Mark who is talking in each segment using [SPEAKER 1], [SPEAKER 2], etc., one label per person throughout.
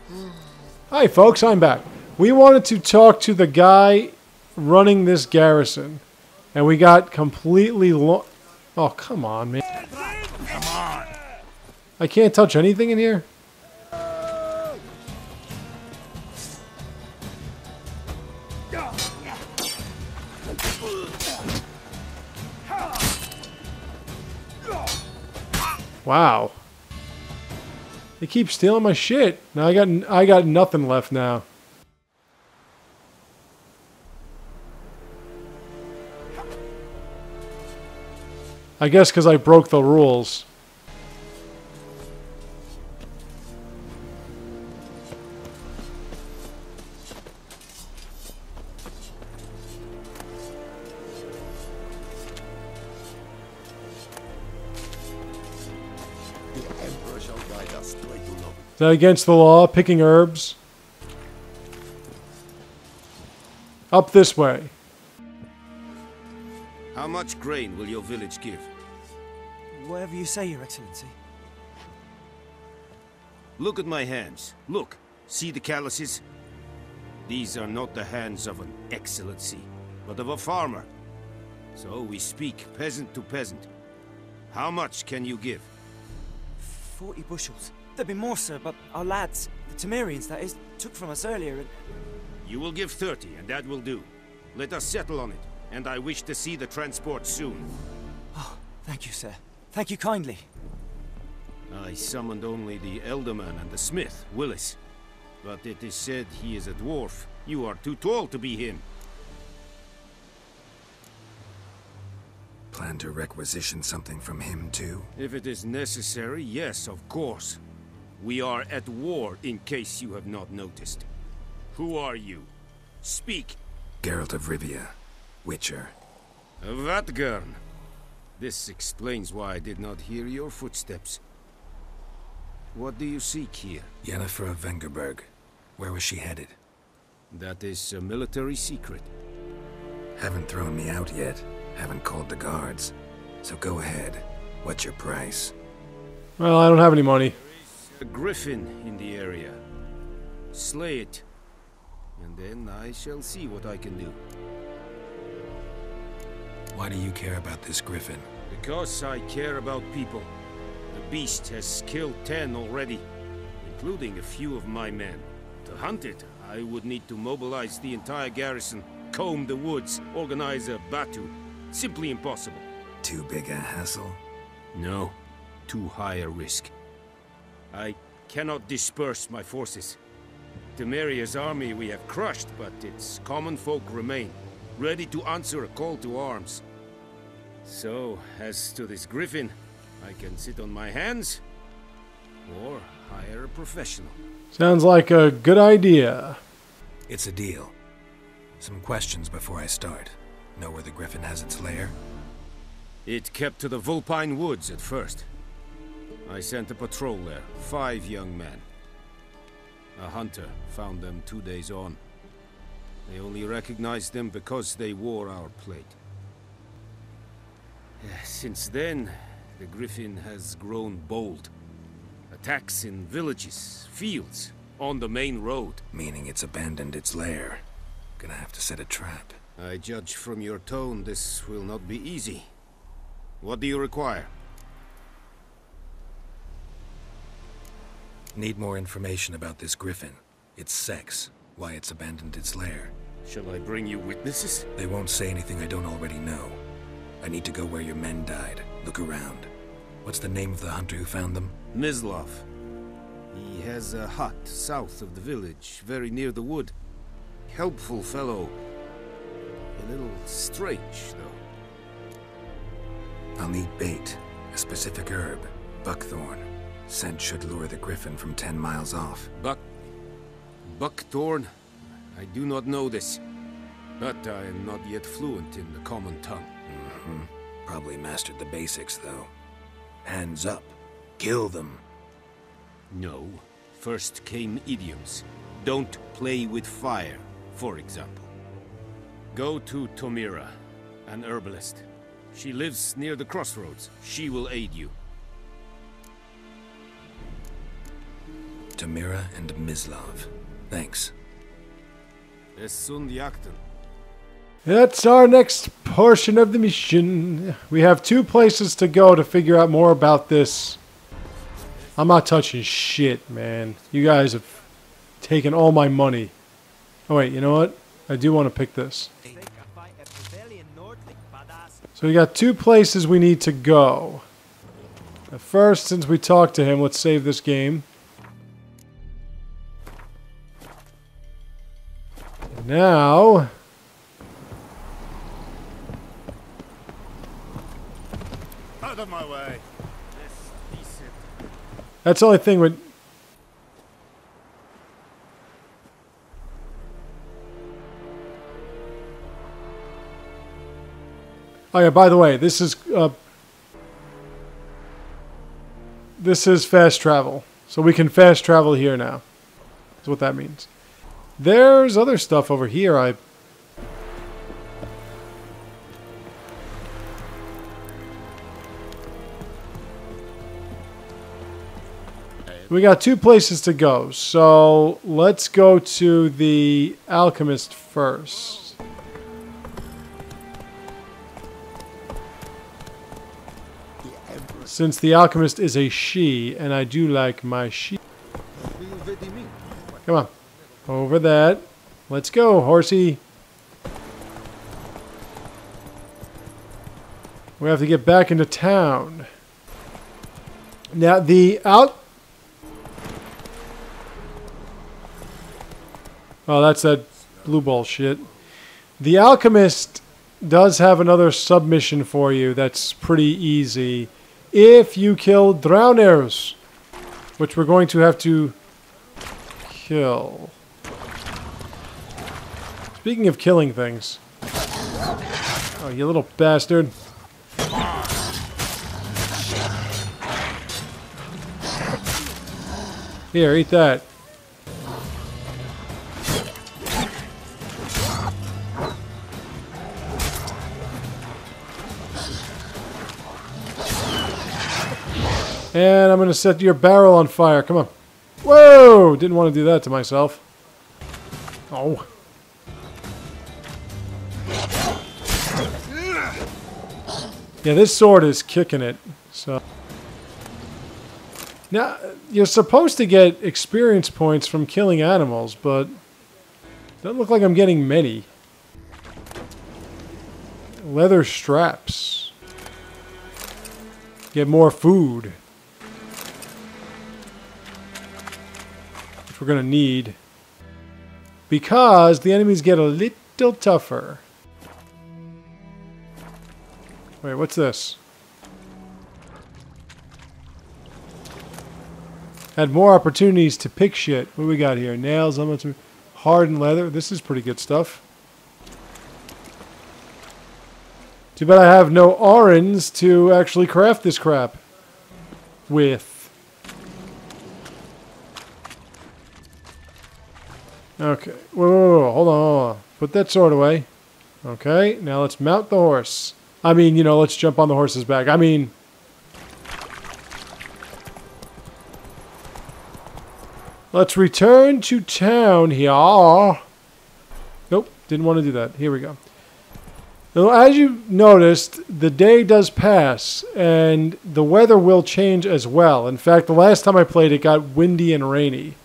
[SPEAKER 1] Hi folks, I'm back. We wanted to talk to the guy running this garrison, and we got completely oh, come on, man.
[SPEAKER 2] Come on.
[SPEAKER 1] I can't touch anything in here? Wow. They keep stealing my shit. Now I got nothing left now. I guess because I broke the rules. Is that against the law, picking herbs? Up this way.
[SPEAKER 3] How much grain will your village give?
[SPEAKER 4] Whatever you say, Your Excellency.
[SPEAKER 3] Look at my hands. Look. See the calluses? These are not the hands of an excellency, but of a farmer. So we speak peasant to peasant. How much can you give?
[SPEAKER 4] 40 bushels. There'd be more, sir, but our lads, the Temerians, that is, took from us earlier and...
[SPEAKER 3] You will give 30, and that will do. Let us settle on it, and I wish to see the transport soon.
[SPEAKER 4] Oh, thank you, sir. Thank you kindly.
[SPEAKER 3] I summoned only the Elderman and the smith, Willis. But it is said he is a dwarf. You are too tall to be him.
[SPEAKER 5] Plan to requisition something from him, too?
[SPEAKER 3] If it is necessary, yes, of course. We are at war, in case you have not noticed. Who are you? Speak!
[SPEAKER 5] Geralt of Rivia, Witcher.
[SPEAKER 3] Vatt'ghern. This explains why I did not hear your footsteps. What do you seek here?
[SPEAKER 5] Yennefer of Vengerberg. Where was she headed?
[SPEAKER 3] That is a military secret.
[SPEAKER 5] Haven't thrown me out yet. Haven't called the guards. So go ahead. What's your price?
[SPEAKER 1] Well, I don't have any money.
[SPEAKER 3] A griffin in the area. Slay it. And then I shall see what I can do.
[SPEAKER 5] Why do you care about this griffin?
[SPEAKER 3] Because I care about people. The beast has killed 10 already, including a few of my men. To hunt it, I would need to mobilize the entire garrison, comb the woods, organize a battue. Simply impossible.
[SPEAKER 5] Too big a hassle?
[SPEAKER 3] No. Too high a risk. I cannot disperse my forces. Temeria's army we have crushed, but its common folk remain, ready to answer a call to arms. So, as to this griffin, I can sit on my hands, or hire a professional.
[SPEAKER 1] Sounds like a good idea.
[SPEAKER 5] It's a deal. Some questions before I start. Know where the griffin has its lair?
[SPEAKER 3] It kept to the Vulpine Woods at first. I sent a patrol there, 5 young men. A hunter found them 2 days on. They only recognized them because they wore our plate. Since then, the griffin has grown bold. Attacks in villages, fields, on the main road.
[SPEAKER 5] Meaning it's abandoned its lair. Gonna have to set a trap.
[SPEAKER 3] I judge from your tone this will not be easy. What do you require?
[SPEAKER 5] Need more information about this griffin. Its sex, why it's abandoned its lair.
[SPEAKER 3] Shall I bring you witnesses?
[SPEAKER 5] They won't say anything I don't already know. I need to go where your men died. Look around. What's the name of the hunter who found them?
[SPEAKER 3] Mislav. He has a hut south of the village, very near the wood. Helpful fellow. A little strange, though.
[SPEAKER 5] I'll need bait. A specific herb. Buckthorn. Scent should lure the griffin from 10 miles off.
[SPEAKER 3] Buckthorn? I do not know this. But I am not yet fluent in the common tongue.
[SPEAKER 5] Probably mastered the basics, though. Hands up. Kill them.
[SPEAKER 3] No. First came idioms. Don't play with fire, for example. Go to Tomira, an herbalist. She lives near the crossroads. She will aid you.
[SPEAKER 5] Tamira and Mislav. Thanks.
[SPEAKER 3] Es sunt jakten.
[SPEAKER 1] That's our next portion of the mission. We have 2 places to go to figure out more about this. I'm not touching shit, man. You guys have taken all my money. Oh wait, you know what? I do want to pick this. So we got 2 places we need to go. First, since we talked to him, let's save this game. Now...
[SPEAKER 3] Out of my way.
[SPEAKER 1] That's the only thing with... Oh yeah, by the way, this is fast travel. So we can fast travel here now. That's what that means. There's other stuff over here. We got 2 places to go. So let's go to the alchemist first. Since the alchemist is a she, and I do like my she. Come on. Over that. Let's go, horsey. We have to get back into town. Now, Oh, that's that blue ball shit. The alchemist does have another submission for you that's pretty easy. If you kill drowners, which we're going to have to kill. Speaking of killing things. Oh, you little bastard. Here, eat that. And I'm going to set your barrel on fire. Come on. Whoa! Didn't want to do that to myself. Oh. Yeah, this sword is kicking it. So now, you're supposed to get experience points from killing animals, but doesn't look like I'm getting many. Leather straps. Get more food. We're going to need, because the enemies get a little tougher. Wait, what's this? Had more opportunities to pick shit. What do we got here? Nails, hardened leather. This is pretty good stuff. Too bad I have no Aurens to actually craft this crap with. Okay. Whoa, hold on. Put that sword away. Okay, now let's mount the horse. I mean, you know, let's jump on the horse's back. I mean... Let's return to town here. Nope, didn't want to do that. Here we go. Now, as you noticed, the day does pass, and the weather will change as well. In fact, the last time I played, it got windy and rainy.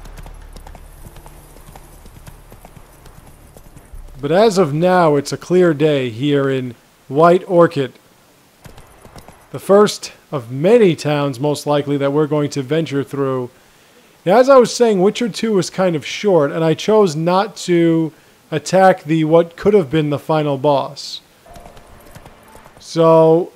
[SPEAKER 1] But as of now, it's a clear day here in White Orchid. The first of many towns, most likely, that we're going to venture through. Now, as I was saying, Witcher 2 was kind of short, and I chose not to attack what could have been the final boss. So,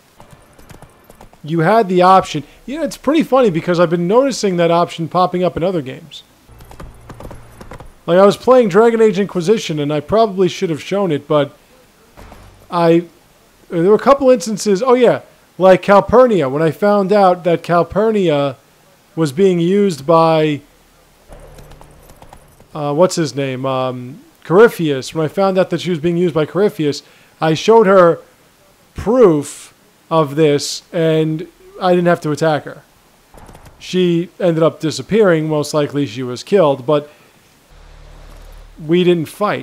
[SPEAKER 1] you had the option. You know, it's pretty funny because I've been noticing that option popping up in other games. Like, I was playing Dragon Age Inquisition, and I probably should have shown it, but there were a couple instances, oh yeah, like Calpurnia, when I found out that Calpurnia was being used by, what's his name, Corypheus. When I found out that she was being used by Corypheus, I showed her proof of this, and I didn't have to attack her. she ended up disappearing. Most likely she was killed, but we didn't fight.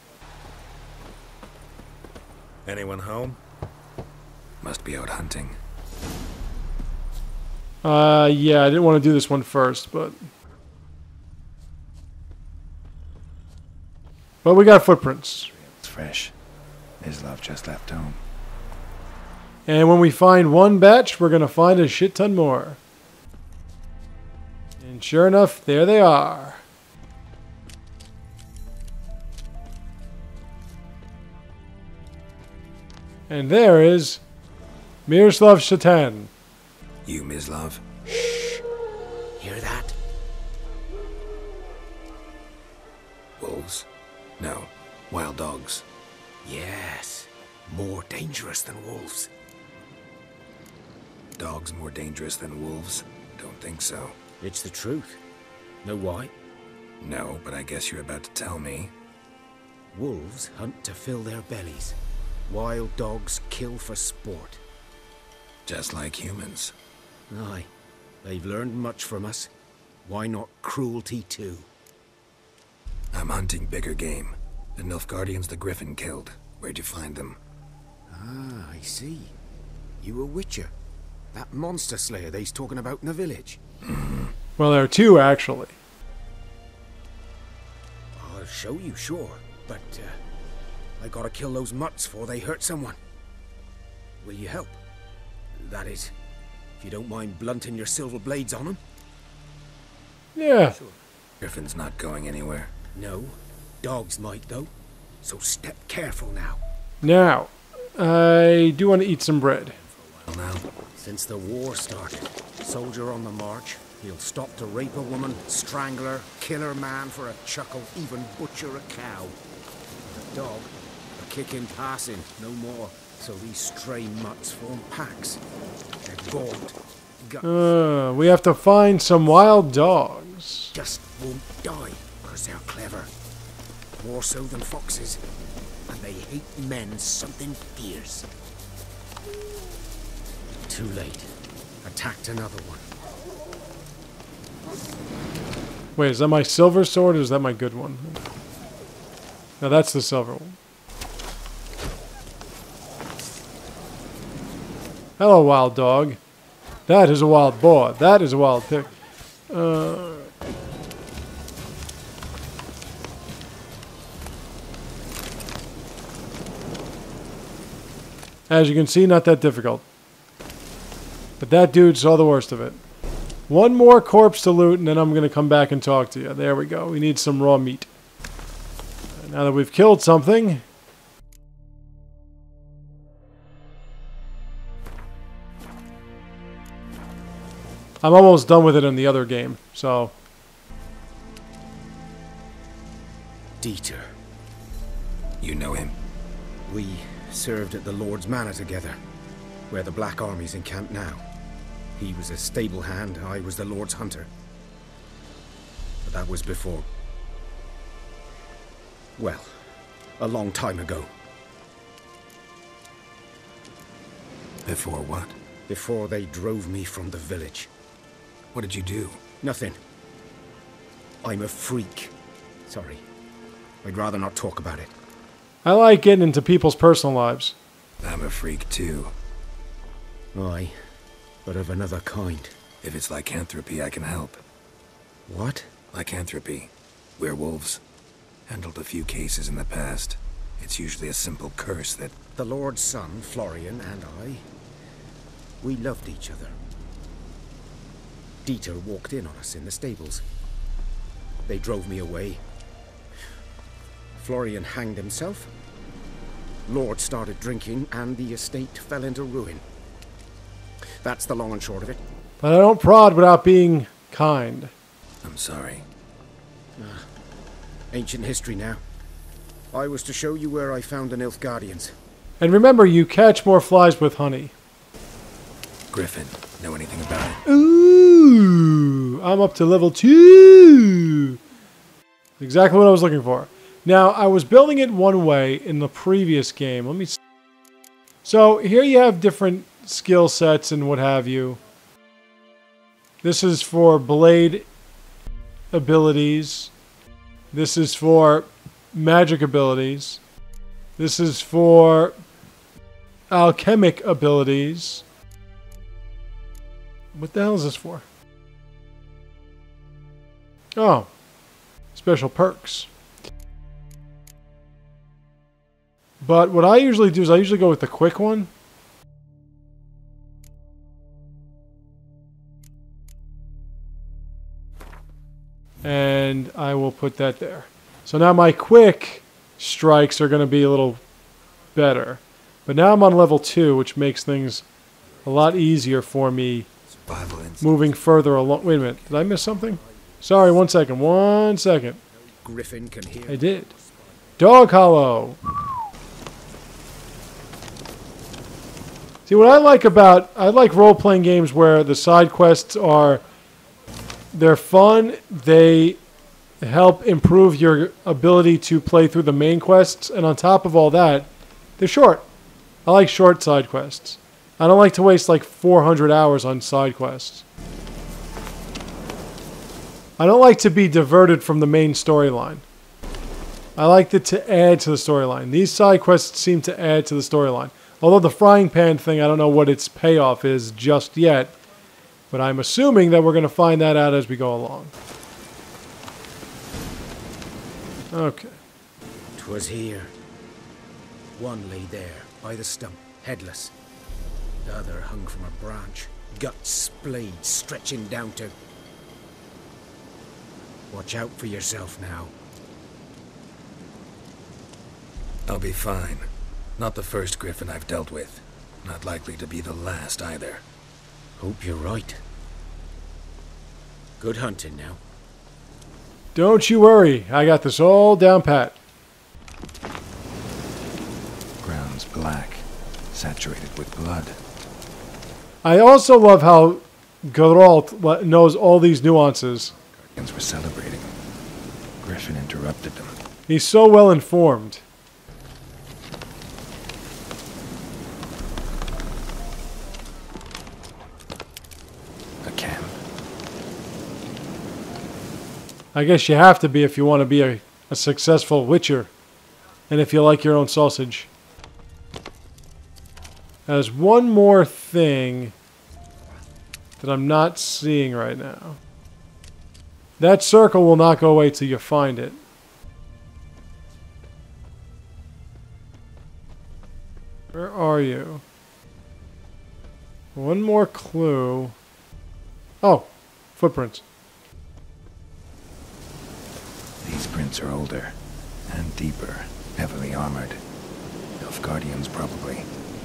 [SPEAKER 5] Anyone home? Must be out hunting.
[SPEAKER 1] Yeah, I didn't want to do this one first, but we got footprints.
[SPEAKER 5] It's fresh. Mislav just left home.
[SPEAKER 1] And when we find one batch, we're going to find a shit ton more. And sure enough, there they are. And there is Miroslav Shatan.
[SPEAKER 5] You, Mislav?
[SPEAKER 3] Hear that?
[SPEAKER 5] Wolves? No. Wild dogs.
[SPEAKER 3] Yes. More dangerous than wolves.
[SPEAKER 5] Dogs more dangerous than wolves? Don't think so.
[SPEAKER 3] It's the truth. Know why?
[SPEAKER 5] No, but I guess you're about to tell me.
[SPEAKER 3] Wolves hunt to fill their bellies. Wild dogs kill for sport.
[SPEAKER 5] Just like humans.
[SPEAKER 3] Aye. They've learned much from us. Why not cruelty too?
[SPEAKER 5] I'm hunting bigger game. The Nilfgaardians the Griffin killed. Where'd you find them?
[SPEAKER 3] Ah, I see. You a witcher. That monster slayer they's talking about in the village.
[SPEAKER 1] Well, there are two, actually.
[SPEAKER 3] I'll show you, sure. But, I gotta kill those mutts before they hurt someone. Will you help? That is, if you don't mind blunting your silver blades on them.
[SPEAKER 1] Yeah.
[SPEAKER 3] Sure.
[SPEAKER 5] Griffin's not going anywhere.
[SPEAKER 3] No. Dogs might, though. So step careful now.
[SPEAKER 1] Now, I do want to eat some bread.
[SPEAKER 5] Well now,
[SPEAKER 3] Since the war started, soldier on the march, he'll stop to rape a woman, strangle her, kill her man for a chuckle, even butcher a cow. A dog, a kick in passing, no more. So these stray mutts form packs. They're gaunt.
[SPEAKER 1] We have to find some wild dogs.
[SPEAKER 3] Just won't die, because they're clever. More so than foxes. And they hate men something fierce. Too late. Attacked another one.
[SPEAKER 1] Wait, is that my silver sword or is that my good one? No, that's the silver one. Hello, wild dog. That is a wild boar. That is a wild pig. As you can see, not that difficult. But that dude saw the worst of it. One more corpse to loot, and then I'm going to come back and talk to you. There we go. We need some raw meat. Now that we've killed something... I'm almost done with it in the other game, so...
[SPEAKER 3] Dieter.
[SPEAKER 5] you know him.
[SPEAKER 3] We served at the Lord's Manor together, where the Black Army's encamped now. He was a stable hand, I was the Lord's hunter. But that was before... well, a long time ago.
[SPEAKER 5] Before what?
[SPEAKER 3] Before they drove me from the village.
[SPEAKER 5] What did you do?
[SPEAKER 3] Nothing. I'm a freak. Sorry. I'd rather not talk about it.
[SPEAKER 1] I like getting into people's personal lives.
[SPEAKER 5] I'm a freak too.
[SPEAKER 3] Aye, but of another kind.
[SPEAKER 5] If it's lycanthropy, I can help.
[SPEAKER 3] What?
[SPEAKER 5] Lycanthropy. Werewolves. Handled a few cases in the past. It's usually a simple curse that...
[SPEAKER 3] The Lord's son, Florian, and I... we loved each other. Dieter walked in on us in the stables. They drove me away. Florian hanged himself. Lord started drinking, and the estate fell into ruin. That's the long and short of it.
[SPEAKER 1] But I don't prod without being kind.
[SPEAKER 5] I'm sorry.
[SPEAKER 3] Ancient history now. I was to show you where I found the Nilfgaardians.
[SPEAKER 1] And remember, you catch more flies with honey.
[SPEAKER 5] Griffin, know anything about it?
[SPEAKER 1] Ooh, I'm up to level 2. Exactly what I was looking for. Now, I was building it one way in the previous game. Let me see. So, here you have different skill sets and what have you. This is for blade abilities. This is for magic abilities. This is for alchemic abilities. What the hell is this for? Oh, special perks. But what I usually do is I usually go with the quick one. And I will put that there. So now my quick strikes are going to be a little better. But now I'm on level 2, which makes things a lot easier for me moving further along. Wait a minute. Did I miss something? Sorry, 1 second. 1 second.
[SPEAKER 3] Griffin can hear.
[SPEAKER 1] I did. Dog Hollow. See, what I like role-playing games where the side quests they're fun, they help improve your ability to play through the main quests, and on top of all that, they're short. I like short side quests. I don't like to waste like 400 hours on side quests. I don't like to be diverted from the main storyline. I like it to add to the storyline. These side quests seem to add to the storyline. Although the frying pan thing, I don't know what its payoff is just yet. But I'm assuming that we're going to find that out as we go along. Okay.
[SPEAKER 3] 'Twas here. One lay there, by the stump, headless. The other hung from a branch, guts splayed, stretching down to... Watch out for yourself now.
[SPEAKER 5] I'll be fine. Not the first Griffin I've dealt with. Not likely to be the last either.
[SPEAKER 3] Hope you're right. Good hunting now.
[SPEAKER 1] Don't you worry. I got this all down pat.
[SPEAKER 5] Ground's black, saturated with blood.
[SPEAKER 1] I also love how Geralt knows all these nuances.
[SPEAKER 5] Guardians were celebrating. Griffin interrupted them.
[SPEAKER 1] He's so well informed. I guess you have to be if you want to be a successful witcher. And if you like your own sausage. There's one more thing that I'm not seeing right now. That circle will not go away till you find it. Where are you? One more clue. Oh, footprints.
[SPEAKER 5] These prints are older and deeper, heavily armored. Nilfgaardians, probably.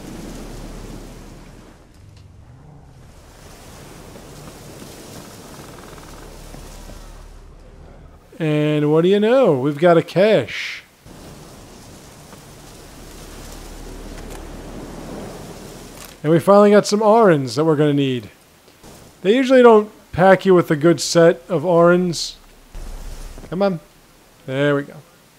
[SPEAKER 1] And what do you know? We've got a cache. And we finally got some Arans that we're going to need. They usually don't pack you with a good set of Arans. Come on. There we go.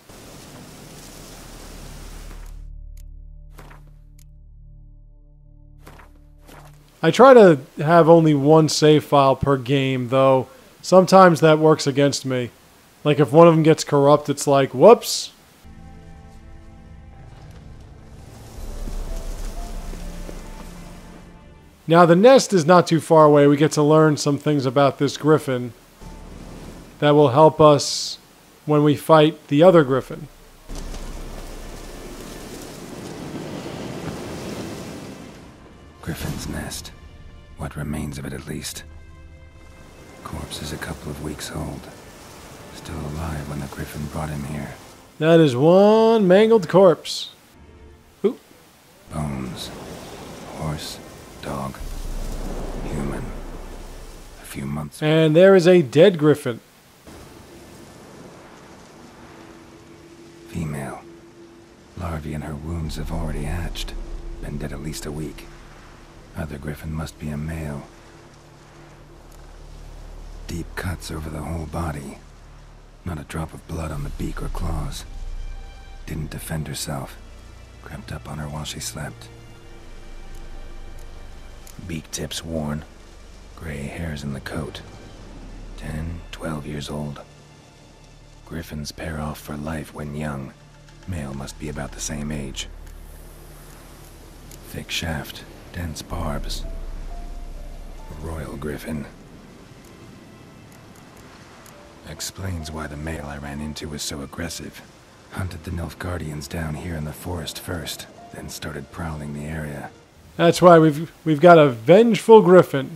[SPEAKER 1] I try to have only one save file per game, though. Sometimes that works against me. Like if one of them gets corrupt, it's like, whoops. Now the nest is not too far away. We get to learn some things about this griffin that will help us when we fight the other griffin.
[SPEAKER 5] Griffin's nest. What remains of it, at least. Corpse is a couple of weeks old. Still alive when the griffin brought him here.
[SPEAKER 1] That is one mangled corpse. Ooh.
[SPEAKER 5] Bones. Horse. Dog. Human. A few months.
[SPEAKER 1] And there is a dead griffin.
[SPEAKER 5] Female. Larvae in her wounds have already hatched. Been dead at least a week. Other griffin must be a male. Deep cuts over the whole body. Not a drop of blood on the beak or claws. Didn't defend herself. Crept up on her while she slept. Beak tips worn. Gray hairs in the coat. 10, 12 years old. Griffins pair off for life when young. Male must be about the same age. Thick shaft, dense barbs. A royal griffin. Explains why the male I ran into was so aggressive. Hunted the Nilfgaardians down here in the forest first, then started prowling the area.
[SPEAKER 1] That's why we've got a vengeful griffin.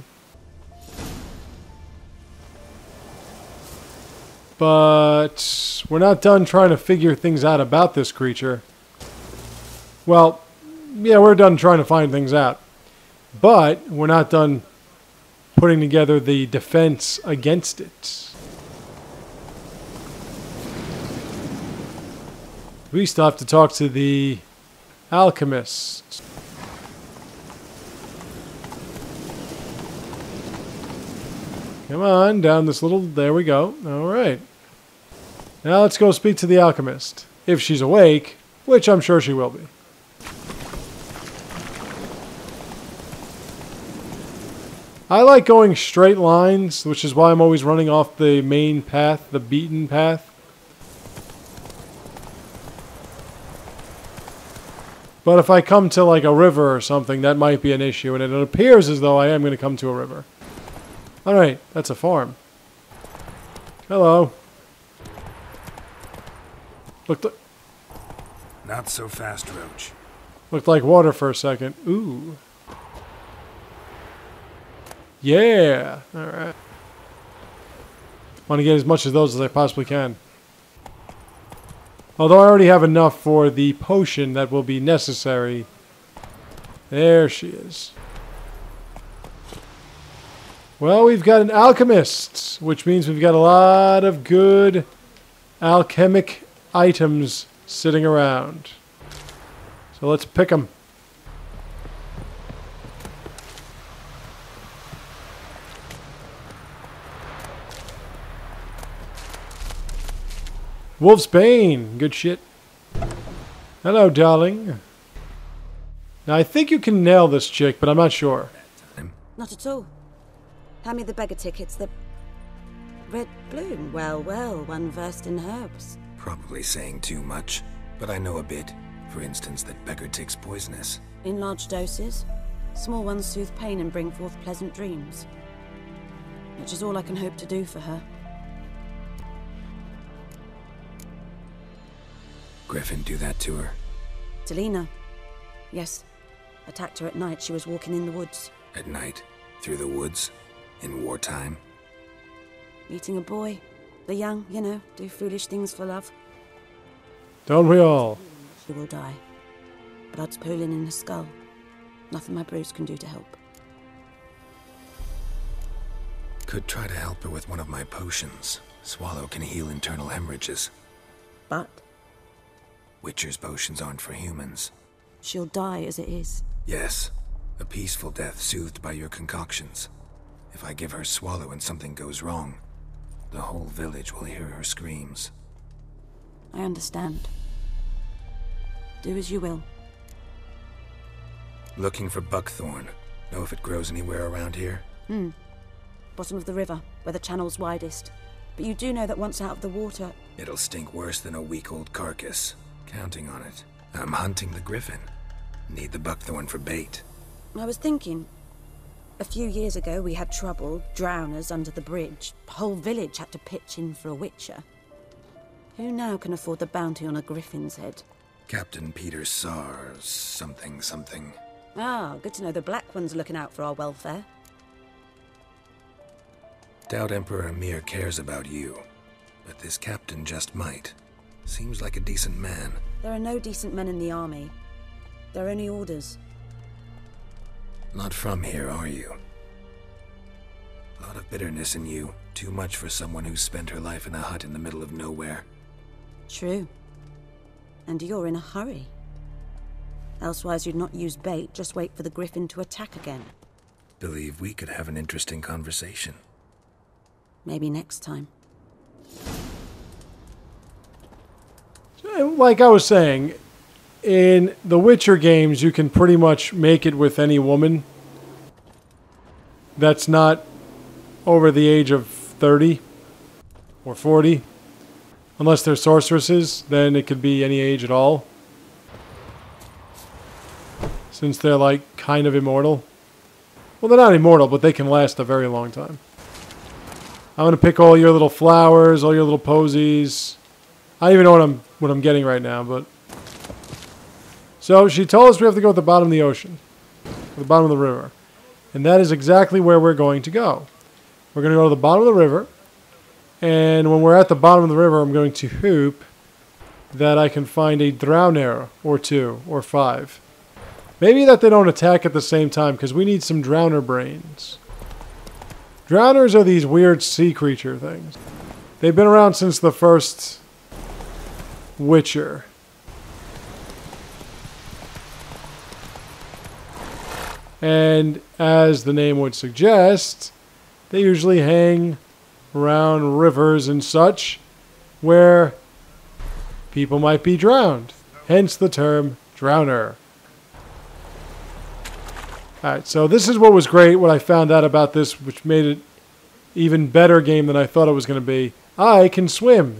[SPEAKER 1] But we're not done trying to figure things out about this creature. Well, yeah, we're done trying to find things out. But we're not done putting together the defense against it. We still have to talk to the alchemist. Come on, down this little... There we go. All right. Now let's go speak to the alchemist. If she's awake, which I'm sure she will be. I like going straight lines, which is why I'm always running off the main path, the beaten path. But if I come to like a river or something, that might be an issue, and it appears as though I am going to come to a river. Alright, that's a farm. Hello.
[SPEAKER 5] Not so fast, Roach.
[SPEAKER 1] Looked like water for a second. Ooh. Yeah. Alright. Want to get as much of those as I possibly can. Although I already have enough for the potion that will be necessary. There she is. Well, we've got an alchemist, which means we've got a lot of good alchemic items sitting around. So let's pick them. Wolf's Bane. Good shit. Hello, darling. Now, I think you can nail this chick, but I'm not sure.
[SPEAKER 2] Not at all. Hand me the beggar tickets, the red bloom. Well, well, one versed in herbs.
[SPEAKER 5] Probably saying too much, but I know a bit. For instance, that beggar tick's poisonous.
[SPEAKER 2] In large doses. Small ones soothe pain and bring forth pleasant dreams. Which is all I can hope to do for her.
[SPEAKER 5] Griffin do that to her?
[SPEAKER 2] Delina. Yes. Attacked her at night. She was walking in the woods.
[SPEAKER 5] At night? Through the woods? In wartime?
[SPEAKER 2] Meeting a boy. The young, you know, do foolish things for love.
[SPEAKER 1] Don't we all?
[SPEAKER 2] She will die. Blood's pooling in her skull. Nothing my bruise can do to help.
[SPEAKER 5] Could try to help her with one of my potions. Swallow can heal internal hemorrhages.
[SPEAKER 2] But
[SPEAKER 5] Witcher's potions aren't for humans.
[SPEAKER 2] she'll die as it is.
[SPEAKER 5] Yes. A peaceful death soothed by your concoctions. If I give her Swallow and something goes wrong, the whole village will hear her screams.
[SPEAKER 2] I understand. Do as you will.
[SPEAKER 5] Looking for buckthorn. Know if it grows anywhere around here?
[SPEAKER 2] Bottom of the river, where the channel's widest. But you do know that once out of the water...
[SPEAKER 5] It'll stink worse than a week-old carcass. Counting on it. I'm hunting the griffin. Need the buckthorn for bait.
[SPEAKER 2] I was thinking... A few years ago we had trouble, drowners under the bridge. The whole village had to pitch in for a witcher. Who now can afford the bounty on a griffin's head?
[SPEAKER 5] Captain Peter Sars, something.
[SPEAKER 2] Ah, good to know the Black One's looking out for our welfare.
[SPEAKER 5] Doubt Emperor Emhyr cares about you, but this captain just might. Seems like a decent man.
[SPEAKER 2] There are no decent men in the army. They're only orders.
[SPEAKER 5] Not from here, are you? A lot of bitterness in you. Too much for someone who spent her life in a hut in the middle of nowhere.
[SPEAKER 2] True. And you're in a hurry. Elsewise you'd not use bait, just wait for the griffin to attack again.
[SPEAKER 5] Believe we could have an interesting conversation.
[SPEAKER 2] Maybe next time.
[SPEAKER 1] Like I was saying, in the Witcher games, you can pretty much make it with any woman that's not over the age of 30 or 40. Unless they're sorceresses, then it could be any age at all. Since they're like kind of immortal. Well, they're not immortal, but they can last a very long time. I'm going to pick all your little flowers, all your little posies. I don't even know what I'm getting right now, but... So, she told us we have to go at the bottom of the ocean. The bottom of the river. And that is exactly where we're going to go. We're going to go to the bottom of the river. And when we're at the bottom of the river, I'm going to hope that I can find a drowner or 2 or 5. Maybe that they don't attack at the same time, because we need some drowner brains. Drowners are these weird sea creature things. They've been around since the first Witcher. And as the name would suggest, they usually hang around rivers and such where people might be drowned. Hence the term drowner. Alright, so this is what was great, what I found out about this, which made it even better game than I thought it was going to be. I can swim.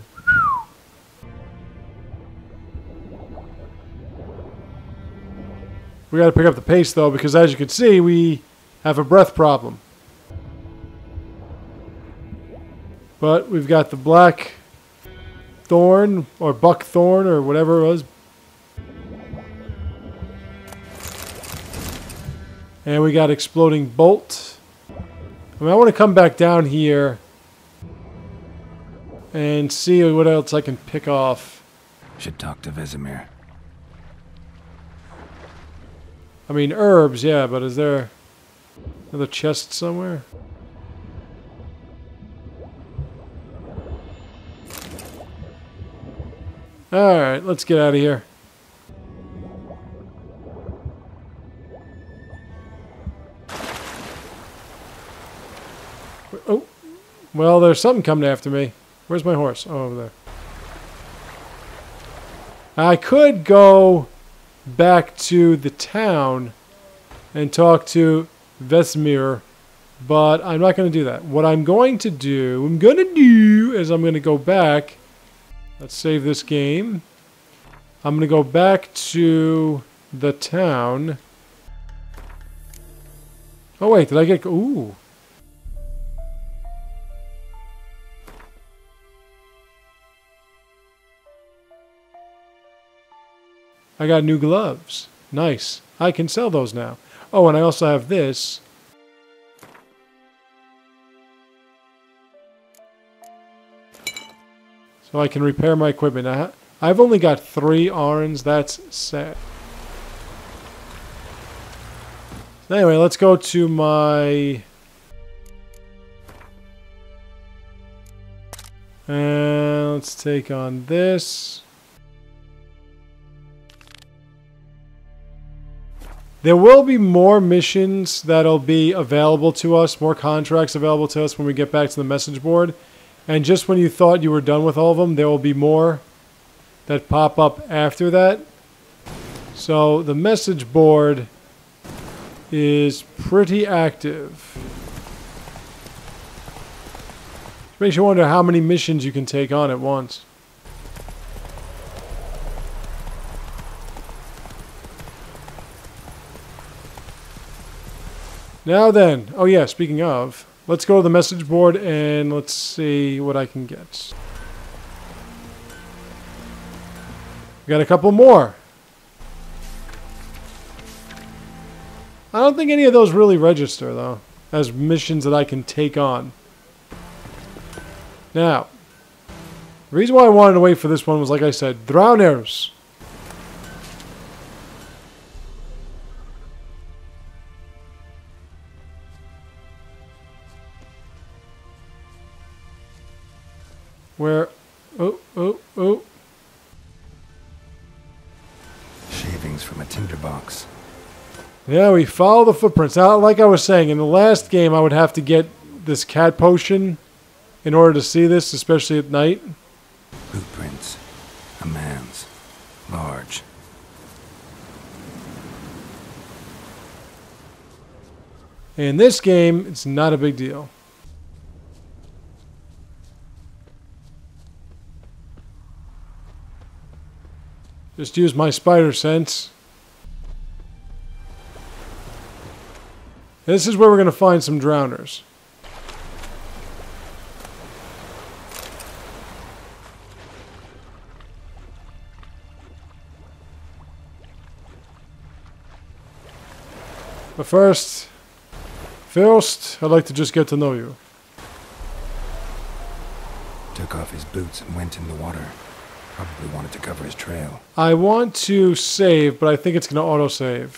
[SPEAKER 1] We got to pick up the pace though, because as you can see, we have a breath problem. But we've got the black thorn, or buckthorn, or whatever it was. And we got exploding bolt. I mean, I want to come back down here and see what else I can pick off.
[SPEAKER 5] Should talk to Vesemir.
[SPEAKER 1] I mean, herbs, yeah, but is there another chest somewhere? Alright, let's get out of here. Oh, well, there's something coming after me. Where's my horse? Oh, over there. I could go back to the town and talk to Vesemir, but I'm not going to do that. What I'm going to do is I'm going to go back. Let's save this game. I'm going to go back to the town. Oh, wait, did I get... Ooh. I got new gloves. Nice. I can sell those now. Oh, and I also have this. So I can repair my equipment. I've only got 3 Arns. That's sad. Anyway, let's go to my... And let's take on this. There will be more missions that'll be available to us, more contracts available to us when we get back to the message board. And just when you thought you were done with all of them, there will be more that pop up after that. So the message board is pretty active. Makes you wonder how many missions you can take on at once. Now then, oh yeah, speaking of, let's go to the message board and let's see what I can get. Got a couple more. I don't think any of those really register though, as missions that I can take on. Now, the reason why I wanted to wait for this one was, like I said, drowners. Where? Oh.
[SPEAKER 5] Shavings from a tinderbox.
[SPEAKER 1] Yeah, we follow the footprints. Now, like I was saying, in the last game I would have to get this cat potion in order to see this, especially at night.
[SPEAKER 5] Footprints. A man's. Large.
[SPEAKER 1] In this game, it's not a big deal. Just use my spider sense. This is where we're going to find some drowners. But first, I'd like to just get to know you.
[SPEAKER 5] Took off his boots and went in the water. Probably wanted to cover his trail.
[SPEAKER 1] I want to save, but I think it's going to auto-save.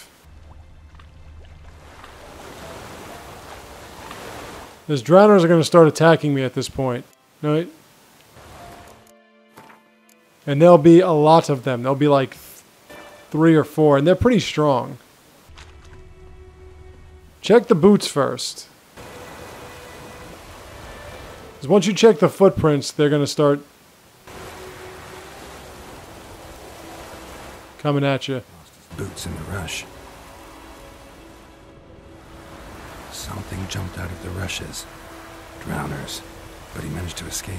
[SPEAKER 1] These drowners are going to start attacking me at this point. Right? And there'll be a lot of them. There'll be like 3 or 4, and they're pretty strong. Check the boots first. Because once you check the footprints, they're going to start coming at you.
[SPEAKER 5] Boots in the rush. Something jumped out of the rushes. Drowners. But he managed to escape.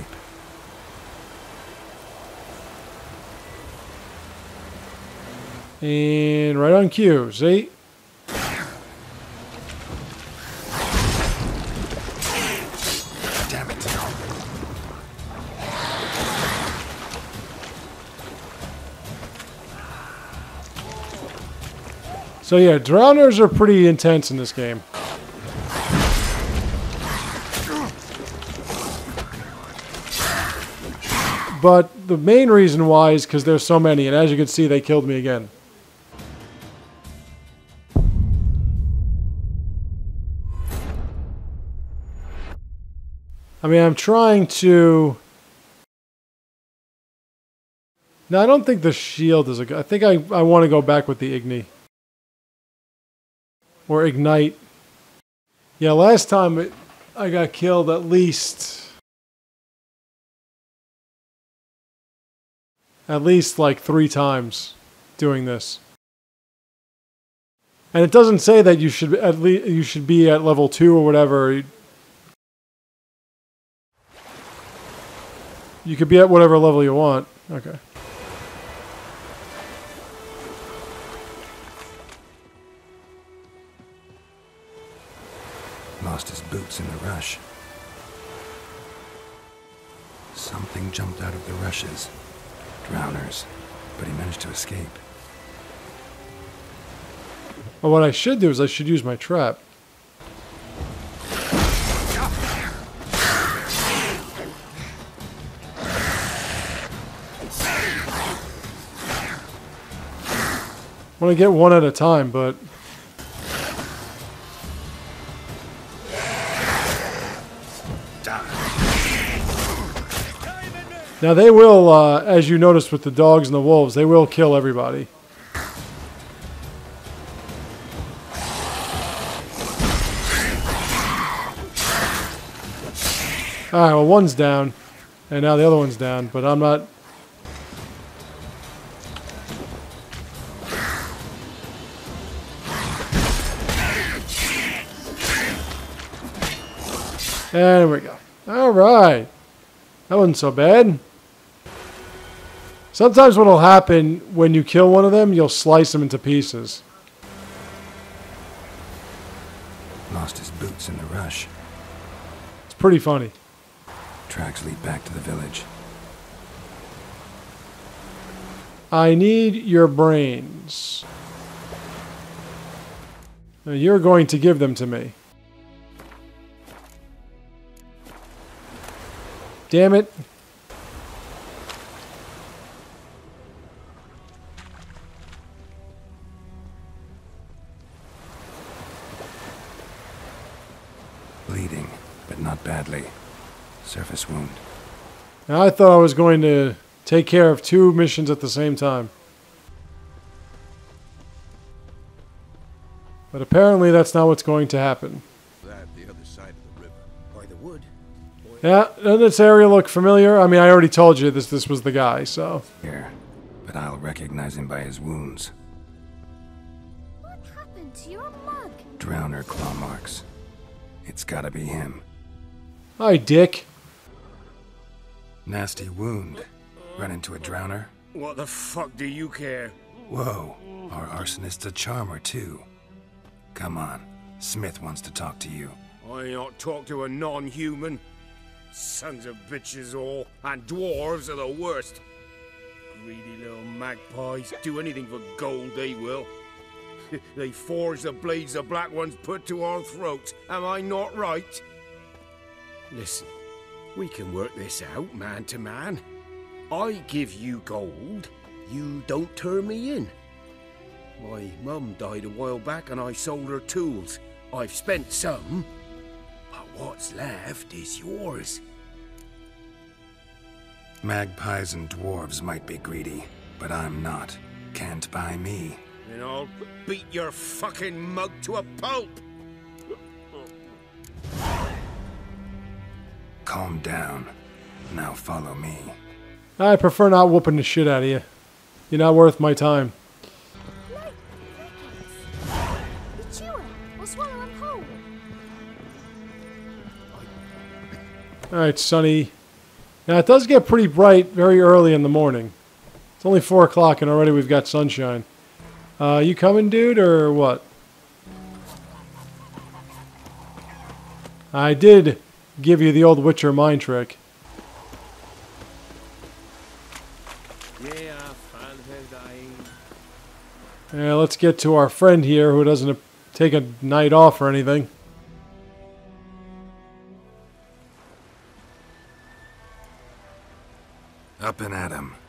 [SPEAKER 1] And right on cue, see?
[SPEAKER 5] Damn it.
[SPEAKER 1] So yeah, drowners are pretty intense in this game. But the main reason why is because there's so many, and as you can see, they killed me again. I mean, I'm trying to... No, I don't think the shield is a good... I think I want to go back with the Igni. Or Ignite. Yeah, last time I got killed at least like 3 times doing this. And it doesn't say that you should be at level 2 or whatever. You could be at whatever level you want. Okay.
[SPEAKER 5] Lost his boots in the rush. Something jumped out of the rushes. Drowners. But he managed to escape.
[SPEAKER 1] Well, what I should do is I should use my trap. I want to get one at a time, but... Now they will, as you noticed with the dogs and the wolves, they will kill everybody. Alright, well one's down, and now the other one's down, but I'm not... There we go. Alright. That wasn't so bad. Sometimes what will happen when you kill one of them, you'll slice them into pieces.
[SPEAKER 5] Lost his boots in the rush.
[SPEAKER 1] It's pretty funny.
[SPEAKER 5] Tracks lead back to the village.
[SPEAKER 1] I need your brains. Now you're going to give them to me. Damn it.
[SPEAKER 5] Bleeding, but not badly. Surface wound.
[SPEAKER 1] Now I thought I was going to take care of 2 missions at the same time. But apparently that's not what's going to happen.
[SPEAKER 3] That the other side of the river. By the wood.
[SPEAKER 1] Yeah, doesn't this area look familiar? I mean, I already told you this was the guy, so...
[SPEAKER 5] Here, but I'll recognize him by his wounds.
[SPEAKER 6] What happened to your mug?
[SPEAKER 5] Drowner claw marks. It's gotta be him.
[SPEAKER 1] Hi, Dick.
[SPEAKER 5] Nasty wound. Run into a drowner?
[SPEAKER 3] What the fuck do you care?
[SPEAKER 5] Whoa, our arsonist's a charmer too. Come on, Smith wants to talk to you.
[SPEAKER 3] I not talk to a non-human. Sons of bitches all, and dwarves are the worst. Greedy little magpies. Do anything for gold, they will. They forge the blades the Black Ones put to our throats. Am I not right? Listen, we can work this out, man to man. I give you gold, you don't turn me in. My mum died a while back and I sold her tools. I've spent some, but what's left is yours.
[SPEAKER 5] Magpies and dwarves might be greedy, but I'm not. Can't buy me.
[SPEAKER 3] And I'll beat your fucking mug to a pulp!
[SPEAKER 5] Calm down. Now follow me.
[SPEAKER 1] I prefer not whooping the shit out of you. You're not worth my time.
[SPEAKER 6] Like crickets. You chew it or swallow them whole.
[SPEAKER 1] Alright, Sonny. Now, it does get pretty bright very early in the morning. It's only 4 o'clock and already we've got sunshine. You coming, dude, or what? I did give you the old Witcher mind trick. Yeah, let's get to our friend here who doesn't take a night off or anything.
[SPEAKER 5] Up and at 'em.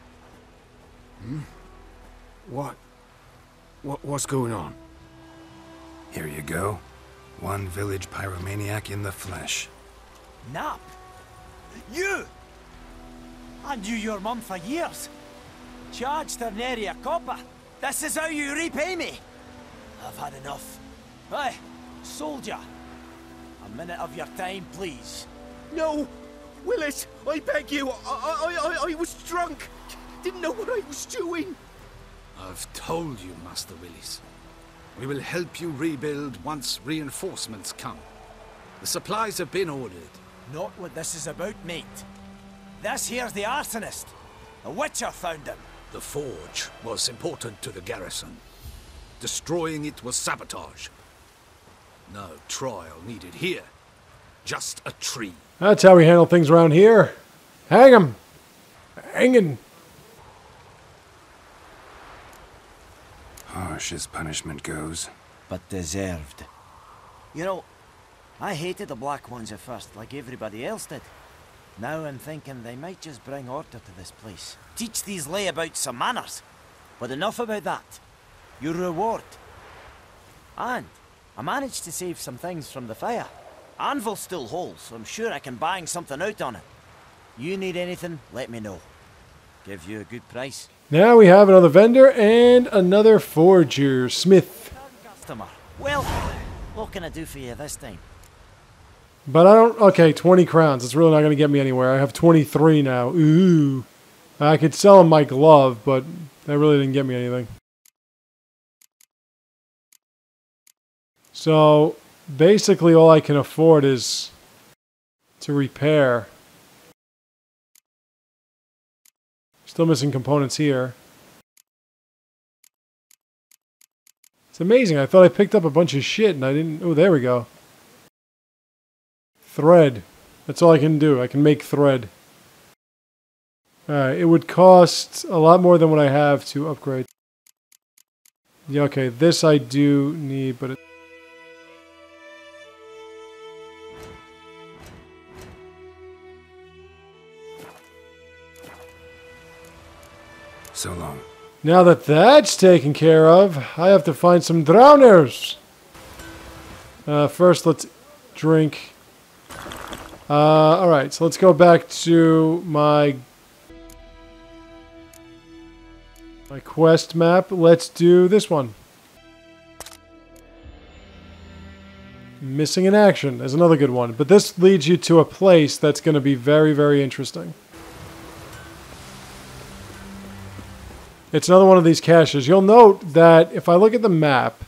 [SPEAKER 3] What's going on?
[SPEAKER 5] Here you go. One village pyromaniac in the flesh.
[SPEAKER 4] Nap? You? I knew your mum for years. Charged her nary a copper. This is how you repay me. I've had enough. Hey, soldier. A minute of your time, please.
[SPEAKER 3] No! Willis, I beg you! I was drunk! Didn't know what I was doing!
[SPEAKER 7] I've told you, Master Willis. We will help you rebuild once reinforcements come. The supplies have been ordered.
[SPEAKER 4] Not what this is about, mate. This here's the arsonist. A witcher found him.
[SPEAKER 7] The forge was important to the garrison. Destroying it was sabotage. No trial needed here. Just a tree.
[SPEAKER 1] That's how we handle things around here. Hang 'em. Hanging.
[SPEAKER 5] Harsh as punishment goes.
[SPEAKER 4] But deserved. You know, I hated the Black Ones at first, like everybody else did. Now I'm thinking they might just bring order to this place. Teach these layabouts some manners. But enough about that. Your reward. And I managed to save some things from the fire. Anvil still holds, so I'm sure I can bang something out on it. You need anything, let me know. Give you a good price.
[SPEAKER 1] Now we have another vendor and another forger, Smith.
[SPEAKER 4] Customer. Well, what can I do for you this time?
[SPEAKER 1] But I don't... Okay, 20 crowns. It's really not going to get me anywhere. I have 23 now. Ooh. I could sell him my glove, but that really didn't get me anything. So, basically all I can afford is to repair. Still missing components here. It's amazing. I thought I picked up a bunch of shit and I didn't... Oh, there we go. Thread. That's all I can do. I can make thread. Alright, it would cost a lot more than what I have to upgrade. Yeah, okay, this I do need, but it...
[SPEAKER 5] So long.
[SPEAKER 1] Now that that's taken care of, I have to find some drowners. First, let's drink. Alright, so let's go back to my quest map. Let's do this one. Missing in action is another good one. But this leads you to a place that's going to be very, very interesting. It's another one of these caches. You'll note that if I look at the map,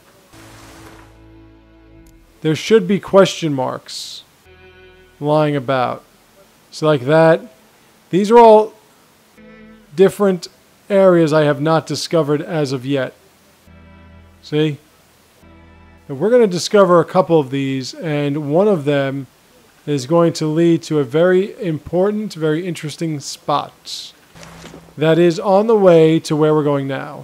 [SPEAKER 1] there should be question marks lying about. So like that. These are all different areas I have not discovered as of yet. See? And we're going to discover a couple of these, and one of them is going to lead to a very important, very interesting spot that is on the way to where we're going now.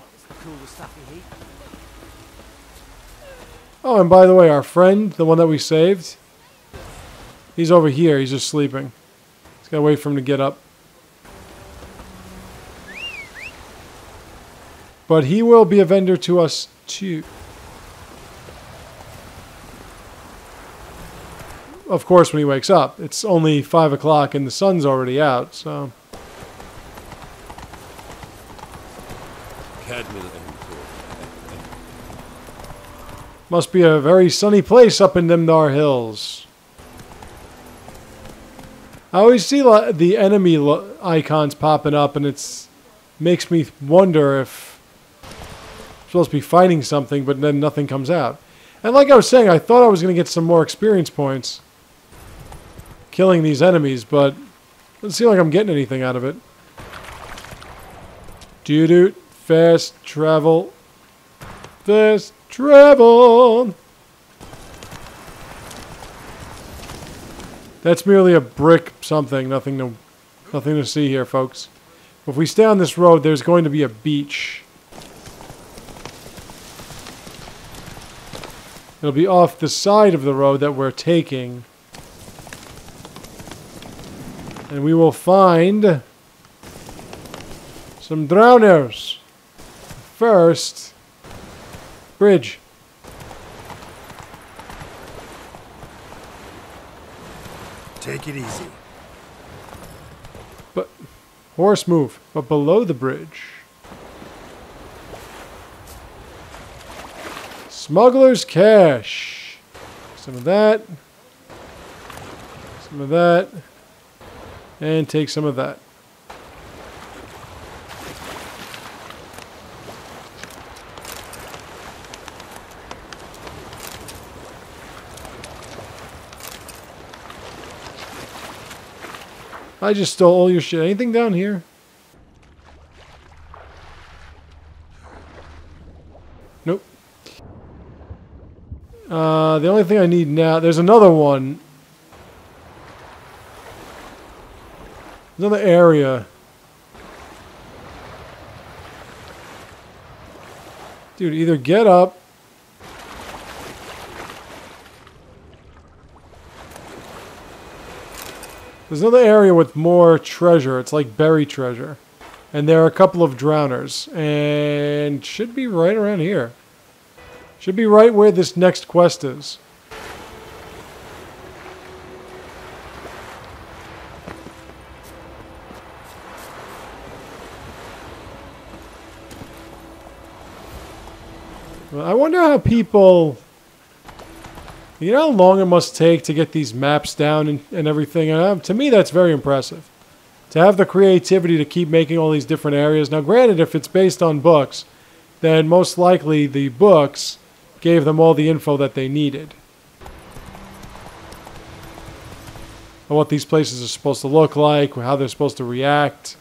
[SPEAKER 1] Oh, and by the way, our friend, the one that we saved, he's over here. He's just sleeping. Just gotta wait for him to get up. But he will be a vendor to us too. Of course, when he wakes up. It's only 5 o'clock and the sun's already out, so... Must be a very sunny place up in them thar hills. I always see the enemy icons popping up, and it's makes me wonder if I'm supposed to be fighting something, but then nothing comes out. And like I was saying, I thought I was going to get some more experience points killing these enemies, but it doesn't seem like I'm getting anything out of it. Doo-doo, fast travel. Fast travel. That's merely a brick something, nothing to see here, folks. If we stay on this road, there's going to be a beach. It'll be off the side of the road that we're taking. And we will find some drowners. First, bridge.
[SPEAKER 5] Take it easy.
[SPEAKER 1] But horse move, but below the bridge. Smuggler's cash. Some of that. Some of that. And take some of that. I just stole all your shit. Anything down here? Nope. The only thing I need now... There's another one. Another area. Dude, either get up. There's another area with more treasure. It's like buried treasure. And there are a couple of drowners. And should be right around here. Should be right where this next quest is. Well, I wonder how people... You know how long it must take to get these maps down and everything? To me, that's very impressive. To have the creativity to keep making all these different areas. Now, granted, if it's based on books, then most likely the books gave them all the info that they needed. And what these places are supposed to look like, how they're supposed to react.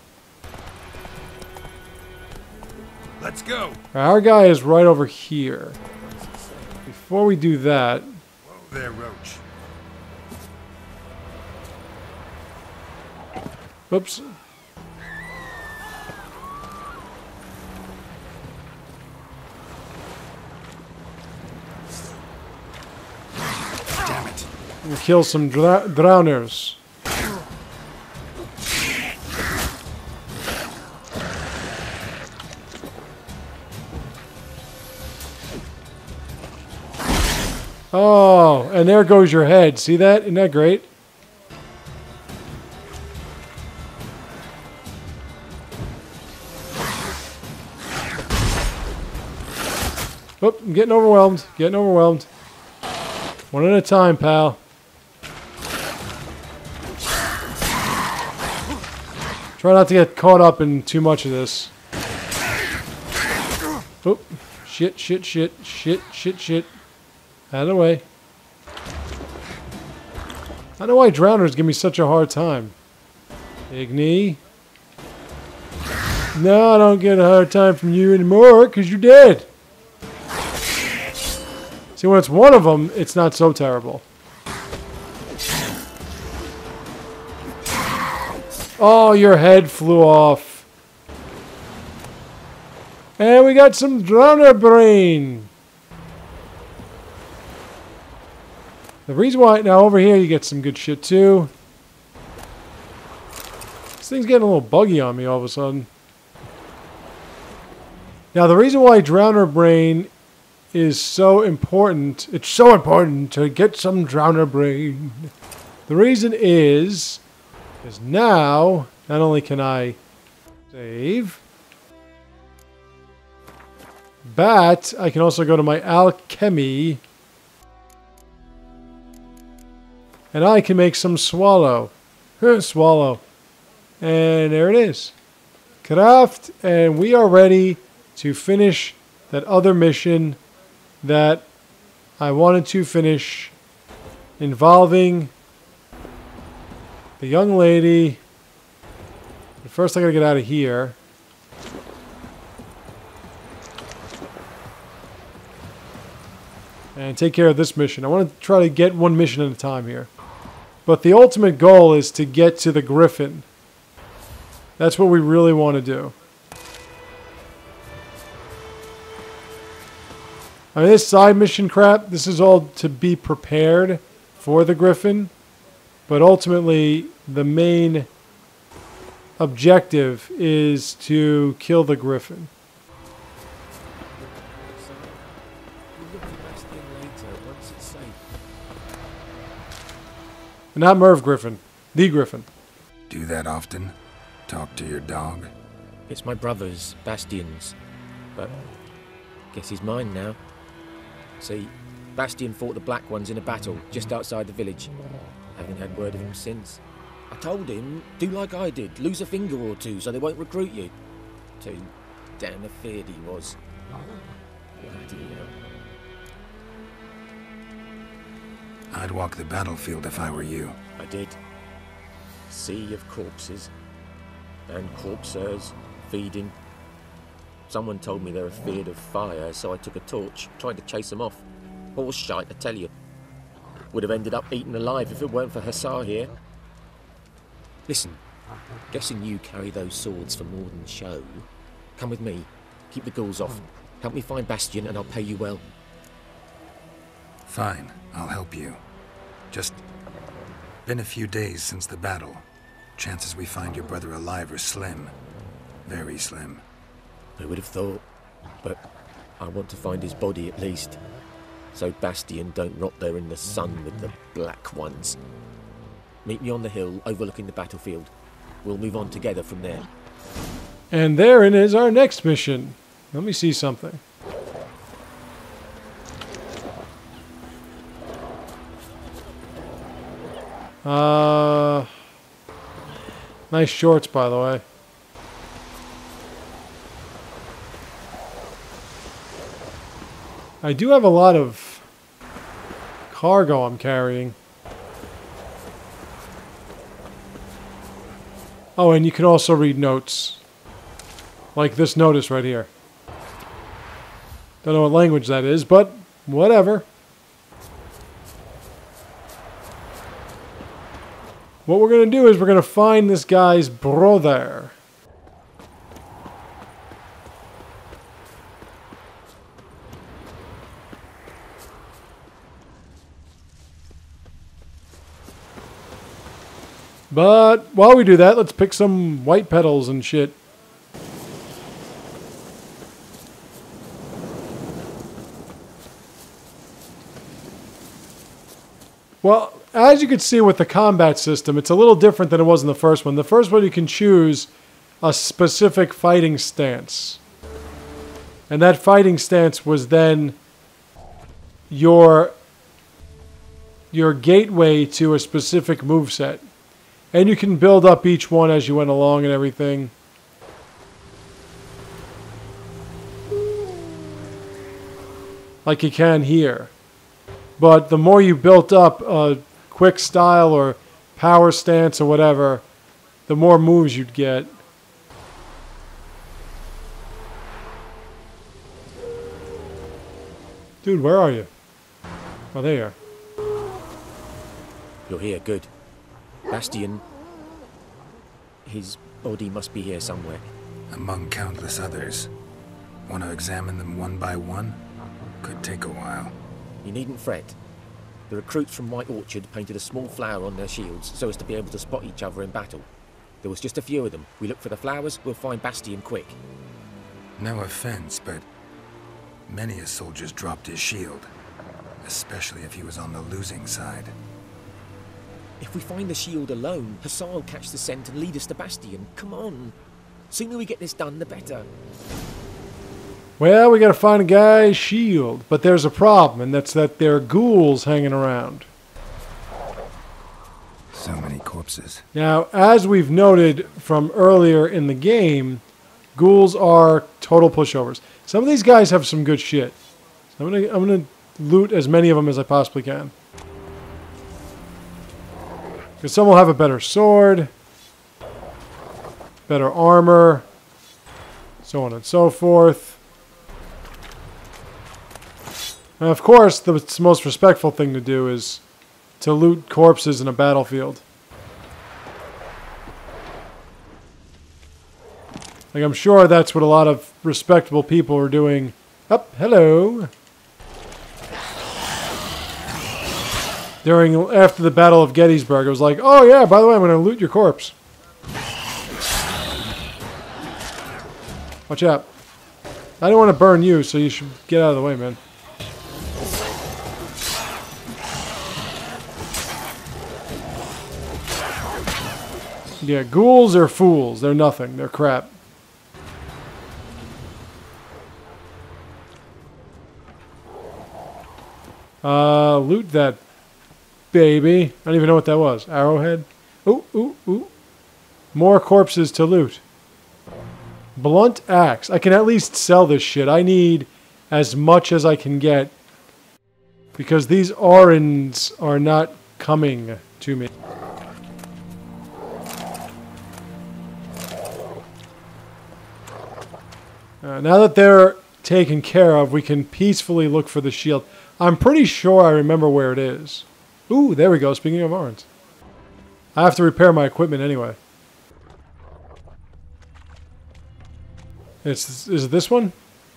[SPEAKER 7] Let's go.
[SPEAKER 1] Our guy is right over here. Before we do that...
[SPEAKER 7] Whoa there, Roach.
[SPEAKER 1] Oops.
[SPEAKER 7] Damn it.
[SPEAKER 1] We'll kill some drowners. Oh, and there goes your head. See that? Isn't that great? Oh, I'm getting overwhelmed. Getting overwhelmed. One at a time, pal. Try not to get caught up in too much of this. Oh, shit, shit, shit, shit, shit, shit. Out of the way. I don't know why drowners give me such a hard time. Igni. No, I don't get a hard time from you anymore, because you're dead. See, when it's one of them, it's not so terrible. Oh, your head flew off. And we got some Drowner Brain. The reason why... Now, over here, you get some good shit, too. This thing's getting a little buggy on me all of a sudden. Now, the reason why Drowner Brain is so important... It's so important to get some Drowner Brain. The reason is... Because now, not only can I save... But I can also go to my alchemy... And I can make some swallow. Swallow. And there it is. Craft. And we are ready to finish that other mission that I wanted to finish involving the young lady. But first I gotta get out of here. And take care of this mission. I want to try to get one mission at a time here. But the ultimate goal is to get to the Griffin. That's what we really want to do. I mean, this side mission crap, this is all to be prepared for the Griffin. But ultimately, the main objective is to kill the Griffin. Not Merv Griffin. The Griffin.
[SPEAKER 5] Do that often? Talk to your dog?
[SPEAKER 8] It's my brother's, Bastian's. But guess he's mine now. See, Bastian fought the Black Ones in a battle just outside the village. Haven't had word of him since. I told him, do like I did, lose a finger or two so they won't recruit you. Too damn afeard he was. Bloody hell.
[SPEAKER 5] I'd walk the battlefield if I were you.
[SPEAKER 8] I did. Sea of corpses. And corpsers feeding. Someone told me they were feared of fire, so I took a torch, tried to chase them off. Horse shite, I tell you. Would have ended up eaten alive if it weren't for Hussar here. Listen, guessing you carry those swords for more than show. Come with me. Keep the ghouls off. Help me find Bastian and I'll pay you well.
[SPEAKER 5] Fine, I'll help you. Just been a few days since the battle. Chances we find your brother alive are slim. Very slim.
[SPEAKER 8] I would have thought, but I want to find his body at least. So Bastian don't rot there in the sun with the Black Ones. Meet me on the hill overlooking the battlefield. We'll move on together from there.
[SPEAKER 1] And therein is our next mission. Let me see something. Nice shorts, by the way. I do have a lot of cargo I'm carrying. Oh, and you can also read notes. Like this notice right here. Don't know what language that is, but whatever. What we're going to do is we're going to find this guy's brother. But while we do that, let's pick some white petals and shit. Well, as you can see with the combat system, it's a little different than it was in the first one. The first one you can choose a specific fighting stance. And that fighting stance was then your gateway to a specific moveset. And you can build up each one as you went along and everything. Like you can here. But the more you built up a quick style or power stance or whatever, the more moves you'd get. Dude, where are you? Oh, there you are.
[SPEAKER 8] You're here, good. Bastian... His body must be here somewhere.
[SPEAKER 5] Among countless others. Want to examine them one by one? Could take a while.
[SPEAKER 8] You needn't fret. The recruits from White Orchard painted a small flower on their shields so as to be able to spot each other in battle. There was just a few of them. We look for the flowers, we'll find Bastian quick.
[SPEAKER 5] No offense, but many a soldier's dropped his shield. Especially if he was on the losing side.
[SPEAKER 8] If we find the shield alone, Hussar will catch the scent and lead us to Bastian. Come on. Sooner we get this done, the better.
[SPEAKER 1] Well, we gotta find a guy's shield. But there's a problem, and that's that there are ghouls hanging around.
[SPEAKER 5] So many corpses.
[SPEAKER 1] Now, as we've noted from earlier in the game, ghouls are total pushovers. Some of these guys have some good shit. I'm gonna loot as many of them as I possibly can. Because some will have a better sword, better armor, so on and so forth. And of course, the most respectful thing to do is to loot corpses in a battlefield. Like, I'm sure that's what a lot of respectable people are doing. Up, hello. After the Battle of Gettysburg, it was like, oh yeah, by the way, I'm going to loot your corpse. Watch out. I don't want to burn you, so you should get out of the way, man. Yeah, ghouls are fools. They're nothing. They're crap. Loot that baby. I don't even know what that was. Arrowhead? Ooh, ooh, ooh. More corpses to loot. Blunt axe. I can at least sell this shit. I need as much as I can get. Because these Aurans are not coming to me. Now that they're taken care of, we can peacefully look for the shield. I'm pretty sure I remember where it is. Ooh, there we go. Speaking of Aurans. I have to repair my equipment anyway. Is it this one?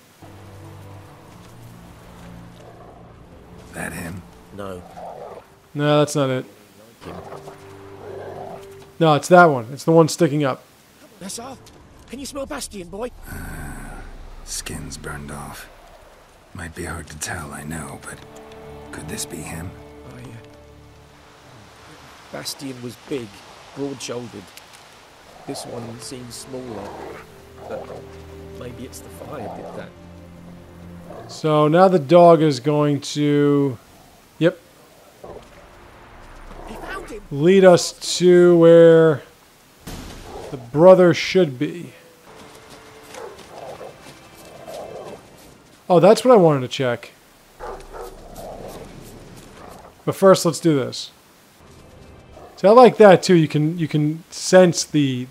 [SPEAKER 5] That him?
[SPEAKER 8] No.
[SPEAKER 1] No, that's not it. No, it's that one. It's the one sticking up.
[SPEAKER 8] Hussar, can you smell Bastian, boy?
[SPEAKER 5] Skin's burned off. Might be hard to tell, I know, but could this be him?
[SPEAKER 8] Bastian was big, broad-shouldered. This one seems smaller, but maybe it's the fire did that.
[SPEAKER 1] So now the dog is going to... Yep.
[SPEAKER 8] He found him.
[SPEAKER 1] Lead us to where the brother should be. Oh, that's what I wanted to check. But first, let's do this. See, I like that too. You can sense the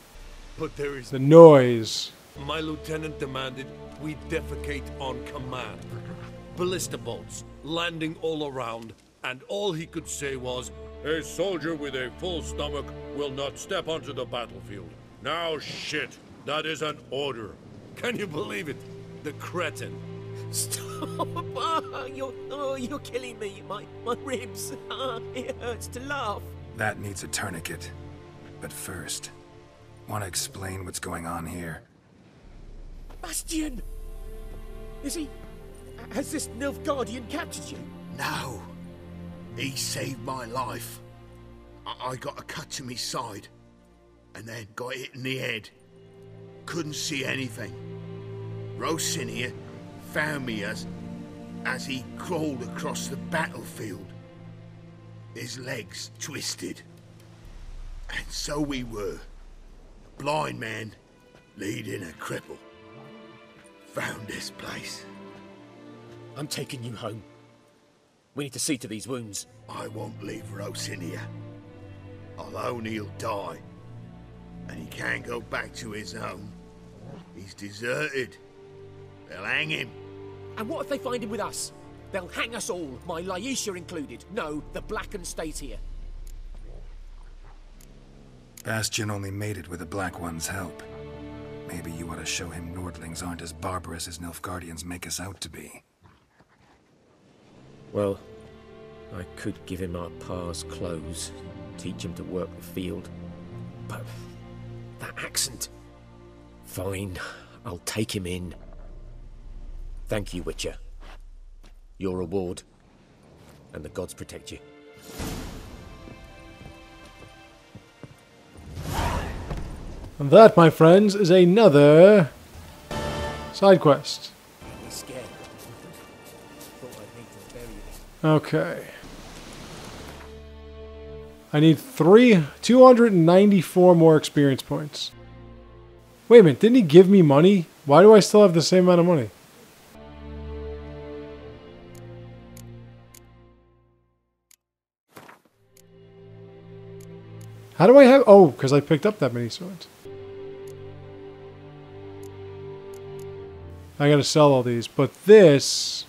[SPEAKER 1] noise.
[SPEAKER 9] My lieutenant demanded we defecate on command. Ballista bolts landing all around, and all he could say was, "A soldier with a full stomach will not step onto the battlefield." Now shit, that is an order. Can you believe it? The cretin.
[SPEAKER 8] Stop! You're killing me. My ribs. It hurts to laugh.
[SPEAKER 5] That needs a tourniquet. But first, want to explain what's going on here?
[SPEAKER 8] Bastian! Is he... Has this Nilfgaardian captured you?
[SPEAKER 10] No. He saved my life. I got a cut to my side, and then got hit in the head. Couldn't see anything. Rosinia found me as he crawled across the battlefield. His legs twisted. And so we were. A blind man leading a cripple. Found this place.
[SPEAKER 8] I'm taking you home. We need to see to these wounds.
[SPEAKER 10] I won't leave Rosinia. Alone he'll die. And he can't go back to his home. He's deserted. They'll hang him.
[SPEAKER 8] And what if they find him with us? They'll hang us all, my Laisha included. No, the Blacken stays here.
[SPEAKER 5] Bastion only made it with the Black One's help. Maybe you ought to show him Nordlings aren't as barbarous as Nilfgaardians make us out to be.
[SPEAKER 8] Well, I could give him our pa's clothes, teach him to work the field. But that accent... Fine, I'll take him in. Thank you, Witcher. Your reward. And the gods protect you.
[SPEAKER 1] And that, my friends, is another side quest. Okay. I need 294 more experience points. Wait a minute, didn't he give me money? Why do I still have the same amount of money? How do I have... Oh, because I picked up that many swords. I gotta sell all these, but this...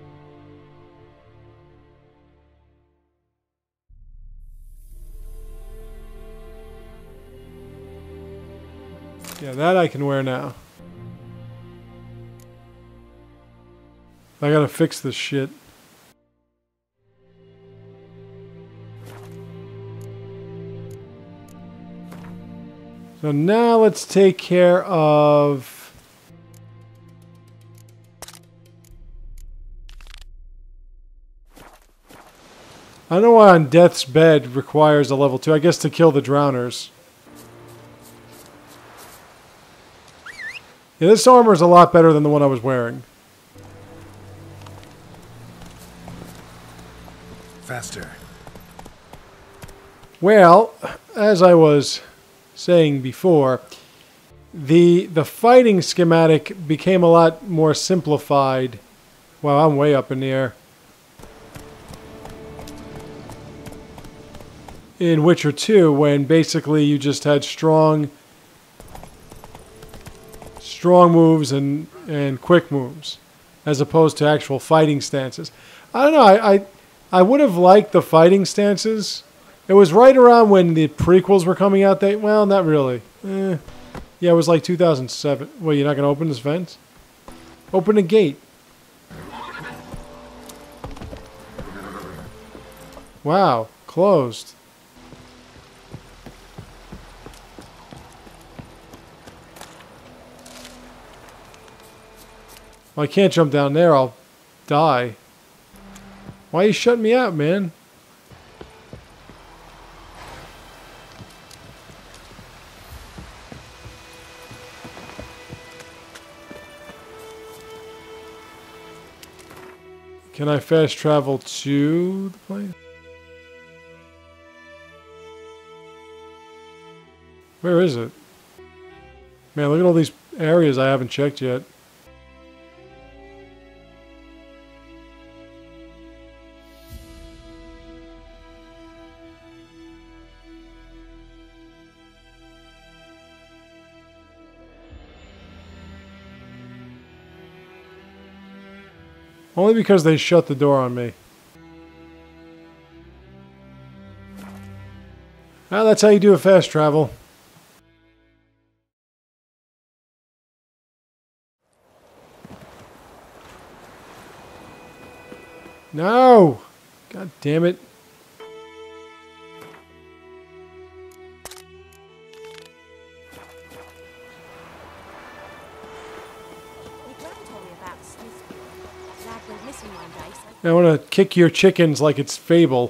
[SPEAKER 1] Yeah, that I can wear now. I gotta fix this shit. So now let's take care of... I don't know why on Death's Bed requires a level 2. I guess to kill the drowners. Yeah, this armor is a lot better than the one I was wearing.
[SPEAKER 5] Faster.
[SPEAKER 1] Well, as I was saying before, the fighting schematic became a lot more simplified. Wow, I'm way up in the air. In Witcher 2, when basically you just had strong moves and quick moves, as opposed to actual fighting stances. I don't know, I would have liked the fighting stances. It was right around when the prequels were coming out. Well, not really. Yeah, it was like 2007. Well, you're not going to open this fence? Open the gate. Wow, closed. Well, I can't jump down there, I'll die. Why are you shutting me out, man? Can I fast travel to the place? Where is it? Man, look at all these areas I haven't checked yet. Only because they shut the door on me. Well, that's how you do a fast travel. No! God damn it. I want to kick your chickens like it's Fable.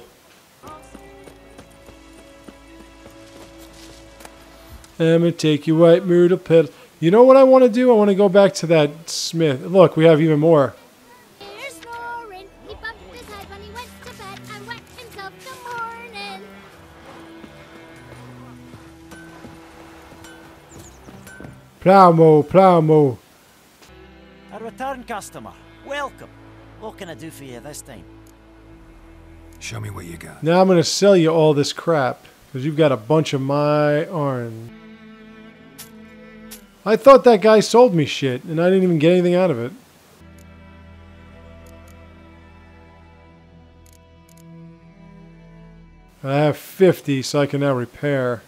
[SPEAKER 1] I'm gonna take you white myrtle petal. You know what I want to do? I want to go back to that smith. Look, we have even more.
[SPEAKER 6] Here's snoring. He bumped his head when he went to bed and wet himself till morning.
[SPEAKER 1] Ploughmo, ploughmo.
[SPEAKER 4] A return customer. Welcome. What can I do for you this time?
[SPEAKER 5] Show me what you got.
[SPEAKER 1] Now I'm going to sell you all this crap. Because you've got a bunch of my iron. I thought that guy sold me shit. And I didn't even get anything out of it. I have 50, so I can now repair.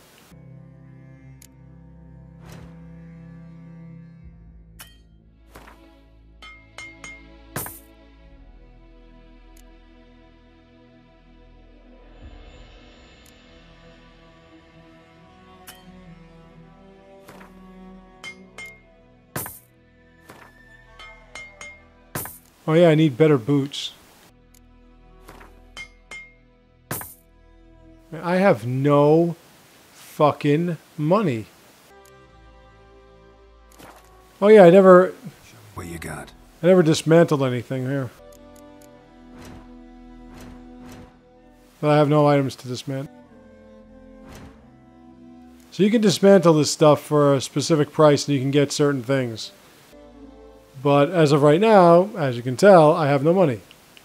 [SPEAKER 1] Oh yeah, I need better boots. I have no fucking money. Oh yeah, I never
[SPEAKER 5] What you got?
[SPEAKER 1] dismantled anything here. But I have no items to dismantle. So you can dismantle this stuff for a specific price and you can get certain things. But as of right now, as you can tell, I have no money.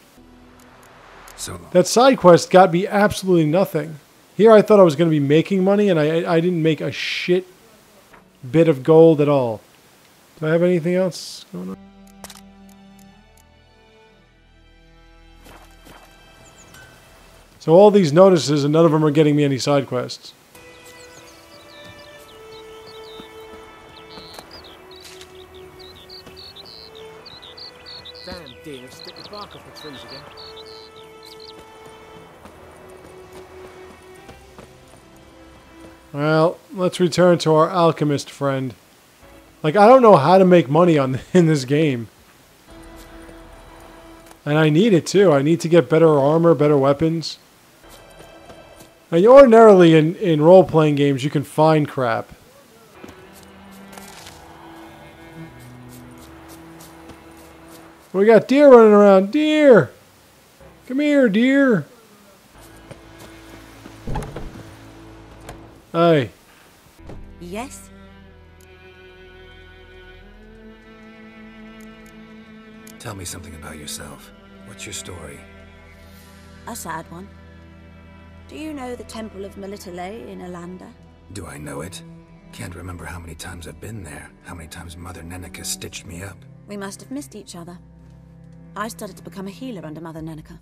[SPEAKER 5] So
[SPEAKER 1] That side quest got me absolutely nothing. Here I thought I was going to be making money and I didn't make a shit bit of gold at all. Do I have anything else going on? So all these notices and none of them are getting me any side quests.
[SPEAKER 8] Damn deer, stick the bark off the trees again.
[SPEAKER 1] Well, let's return to our alchemist friend. Like, I don't know how to make money in this game. And I need it too. I need to get better armor, better weapons. Now, ordinarily in role-playing games, you can find crap. We got deer running around. Deer! Come here, deer! Hey.
[SPEAKER 2] Yes?
[SPEAKER 5] tell me something about yourself. What's your story?
[SPEAKER 2] A sad one. Do you know the Temple of Melitele in Alanda?
[SPEAKER 5] Do I know it? Can't remember how many times I've been there, how many times Mother Neneka stitched me up.
[SPEAKER 2] We must have missed each other. I started to become a healer under Mother Neneka.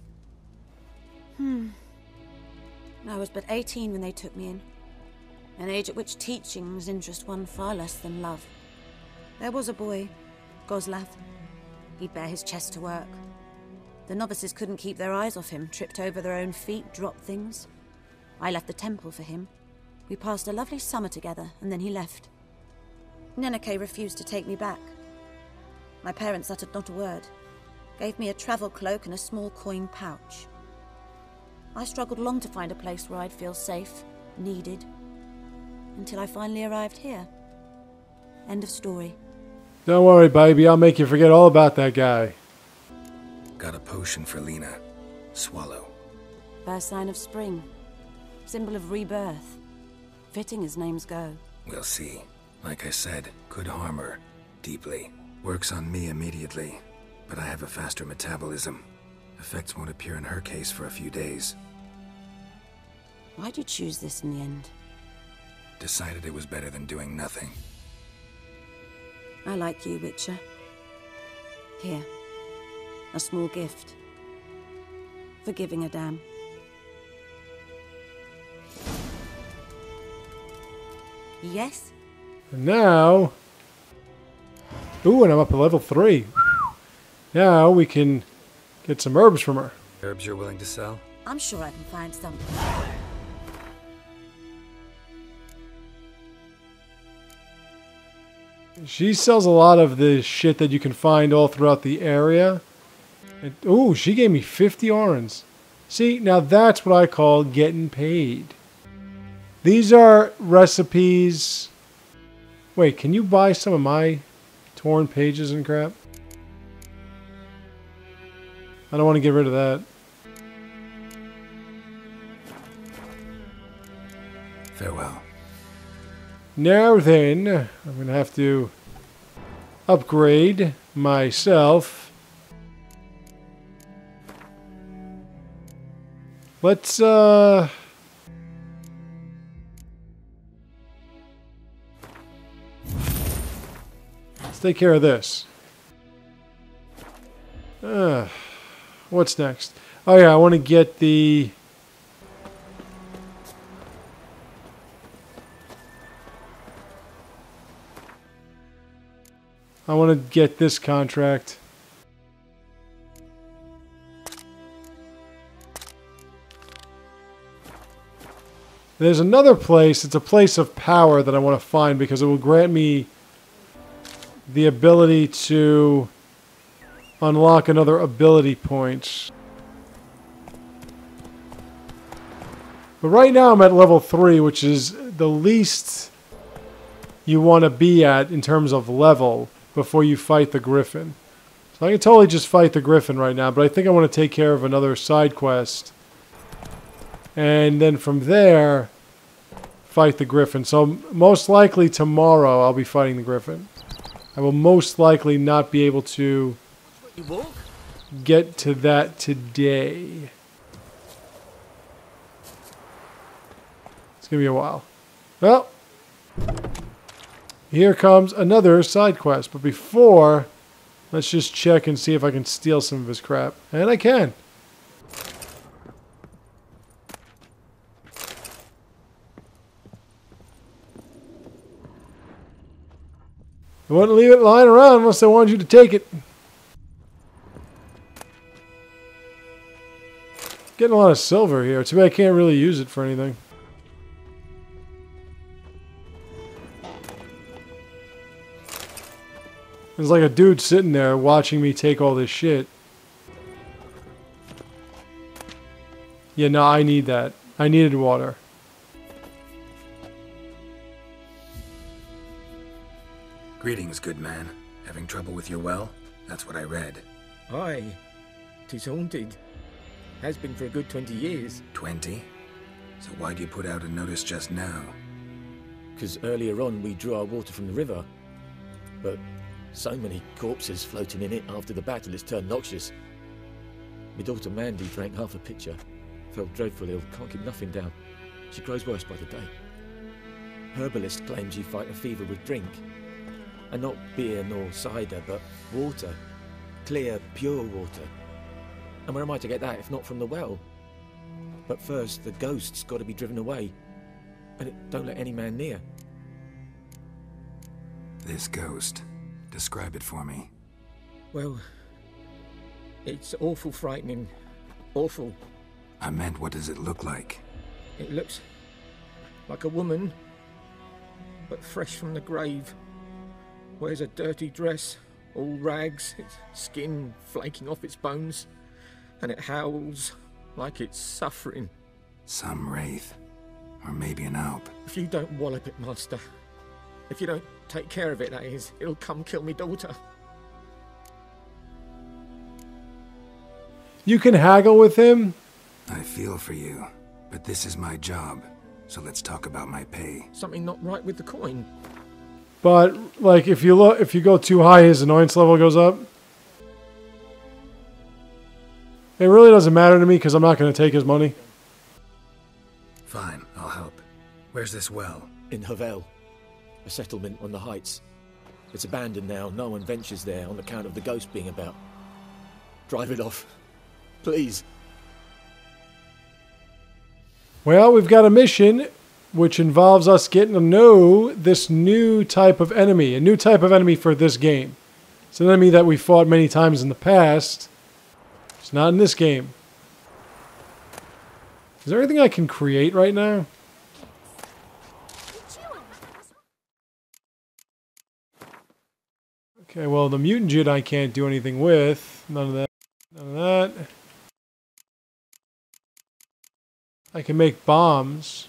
[SPEAKER 2] I was but 18 when they took me in. An age at which teachings interest one far less than love. There was a boy, Goslav. He'd bare his chest to work. The novices couldn't keep their eyes off him, tripped over their own feet, dropped things. I left the temple for him. We passed a lovely summer together, and then he left. Neneke refused to take me back. My parents uttered not a word, gave me a travel cloak and a small coin pouch. I struggled long to find a place where I'd feel safe, needed, until I finally arrived here. End of story.
[SPEAKER 1] Don't worry, baby. I'll make you forget all about that guy.
[SPEAKER 5] Got a potion for Lena. Swallow.
[SPEAKER 2] First sign of spring. Symbol of rebirth. Fitting as names go.
[SPEAKER 5] We'll see. Like I said, could harm her. Deeply. Works on me immediately. But I have a faster metabolism. Effects won't appear in her case for a few days.
[SPEAKER 2] Why'd you choose this in the end?
[SPEAKER 5] Decided it was better than doing nothing.
[SPEAKER 2] I like you, Witcher. Here. A small gift. For giving a damn. Yes?
[SPEAKER 1] And now... Ooh, and I'm up to level 3. Now we can get some herbs from her.
[SPEAKER 5] Herbs you're willing to sell?
[SPEAKER 2] I'm sure I can find something.
[SPEAKER 1] She sells a lot of the shit that you can find all throughout the area. And, ooh, she gave me 50 orens. See, now that's what I call getting paid. These are recipes. Wait, can you buy some of my torn pages and crap? I don't want to get rid of that.
[SPEAKER 5] Farewell.
[SPEAKER 1] Now then, I'm going to have to upgrade myself. Let's take care of this. What's next? Oh yeah, I want to get the I want to get this contract. There's another place. It's a place of power that I want to find because it will grant me the ability to unlock another ability point. But right now I'm at level 3, which is the least you want to be at in terms of level before you fight the Griffin. So I can totally just fight the Griffin right now, but I think I want to take care of another side quest. And then from there, fight the Griffin. So most likely tomorrow I'll be fighting the Griffin. I will most likely not be able to get to that today. It's going to be a while. Well, here comes another side quest. But before, let's just check and see if I can steal some of his crap. And I can. I wouldn't leave it lying around unless I wanted you to take it. Getting a lot of silver here. Too bad I can't really use it for anything. There's like a dude sitting there watching me take all this shit. Yeah, no, I need that. I needed water.
[SPEAKER 5] Greetings, good man. Having trouble with your well? That's what I read.
[SPEAKER 8] Aye. 'Tis haunted. Has been for a good 20 years.
[SPEAKER 5] 20? So why'd you put out a notice just now?
[SPEAKER 8] 'Cause earlier on we drew our water from the river. But so many corpses floating in it after the battle it's turned noxious. My daughter Mandy drank half a pitcher. Felt dreadful ill, can't keep nothing down. She grows worse by the day. Herbalist claims you fight a fever with drink. And not beer nor cider, but water. Clear, pure water. And where am I to get that if not from the well? But first, the ghost's got to be driven away. And it don't let any man near.
[SPEAKER 5] This ghost. Describe it for me.
[SPEAKER 8] Well, it's awful frightening. Awful.
[SPEAKER 5] I meant, what does it look like?
[SPEAKER 8] It looks like a woman, but fresh from the grave. Wears a dirty dress, all rags, its skin flaking off its bones, and it howls like it's suffering.
[SPEAKER 5] Some wraith. Or maybe an alp.
[SPEAKER 8] If you don't wallop it, Master, if you don't take care of it, that is, it'll come kill me daughter.
[SPEAKER 1] You can haggle with him?
[SPEAKER 5] I feel for you, but this is my job, so let's talk about my pay.
[SPEAKER 8] Something not right with the coin.
[SPEAKER 1] But like if you go too high, his annoyance level goes up. It really doesn't matter to me because I'm not going to take his money.
[SPEAKER 5] Fine, I'll help. Where's this well?
[SPEAKER 8] In Havel, a settlement on the heights. It's abandoned now. No one ventures there on account of the ghost being about. Drive it off, please.
[SPEAKER 1] Well, we've got a mission which involves us getting to know this new type of enemy. A new type of enemy for this game. It's an enemy that we fought many times in the past. It's not in this game. Is there anything I can create right now? Okay, well, the mutant jit I can't do anything with. None of that. None of that. I can make bombs.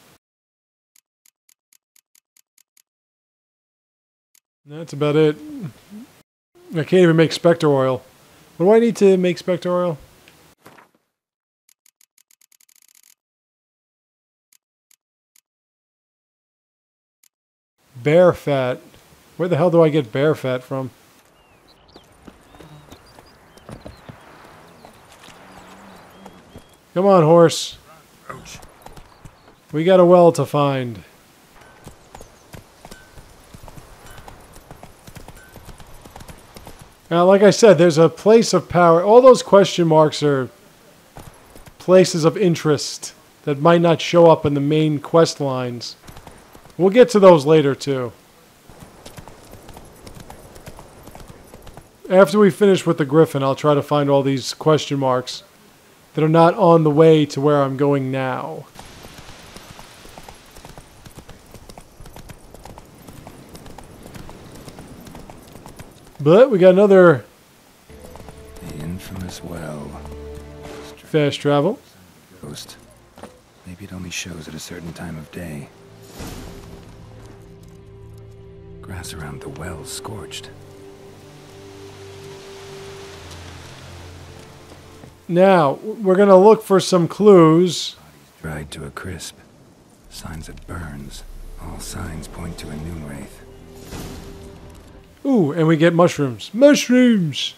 [SPEAKER 1] That's about it. I can't even make Spectre oil. What do I need to make Spectre oil? Bear fat. Where the hell do I get bear fat from? Come on, horse.
[SPEAKER 7] Ouch.
[SPEAKER 1] We got a well to find. Now, like I said, there's a place of power. All those question marks are places of interest that might not show up in the main quest lines. We'll get to those later, too. After we finish with the Griffin, I'll try to find all these question marks that are not on the way to where I'm going now. But we got another
[SPEAKER 5] The infamous well.
[SPEAKER 1] fast travel.
[SPEAKER 5] Ghost. Maybe it only shows at a certain time of day. Grass around the well scorched.
[SPEAKER 1] Now, we're going to look for some clues.
[SPEAKER 5] Dried to a crisp. Signs of burns. All signs point to a noon wraith.
[SPEAKER 1] Ooh, and we get mushrooms. Mushrooms!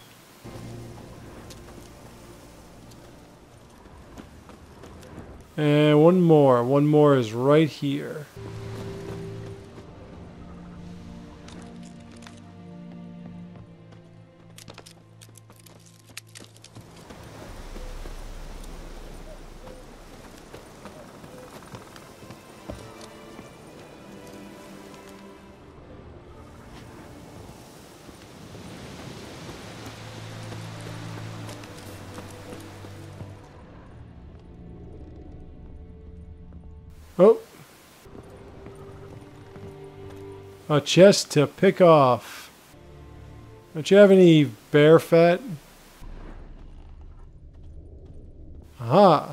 [SPEAKER 1] And one more. One more is right here. Oh. A chest to pick off. Don't you have any bear fat? Aha.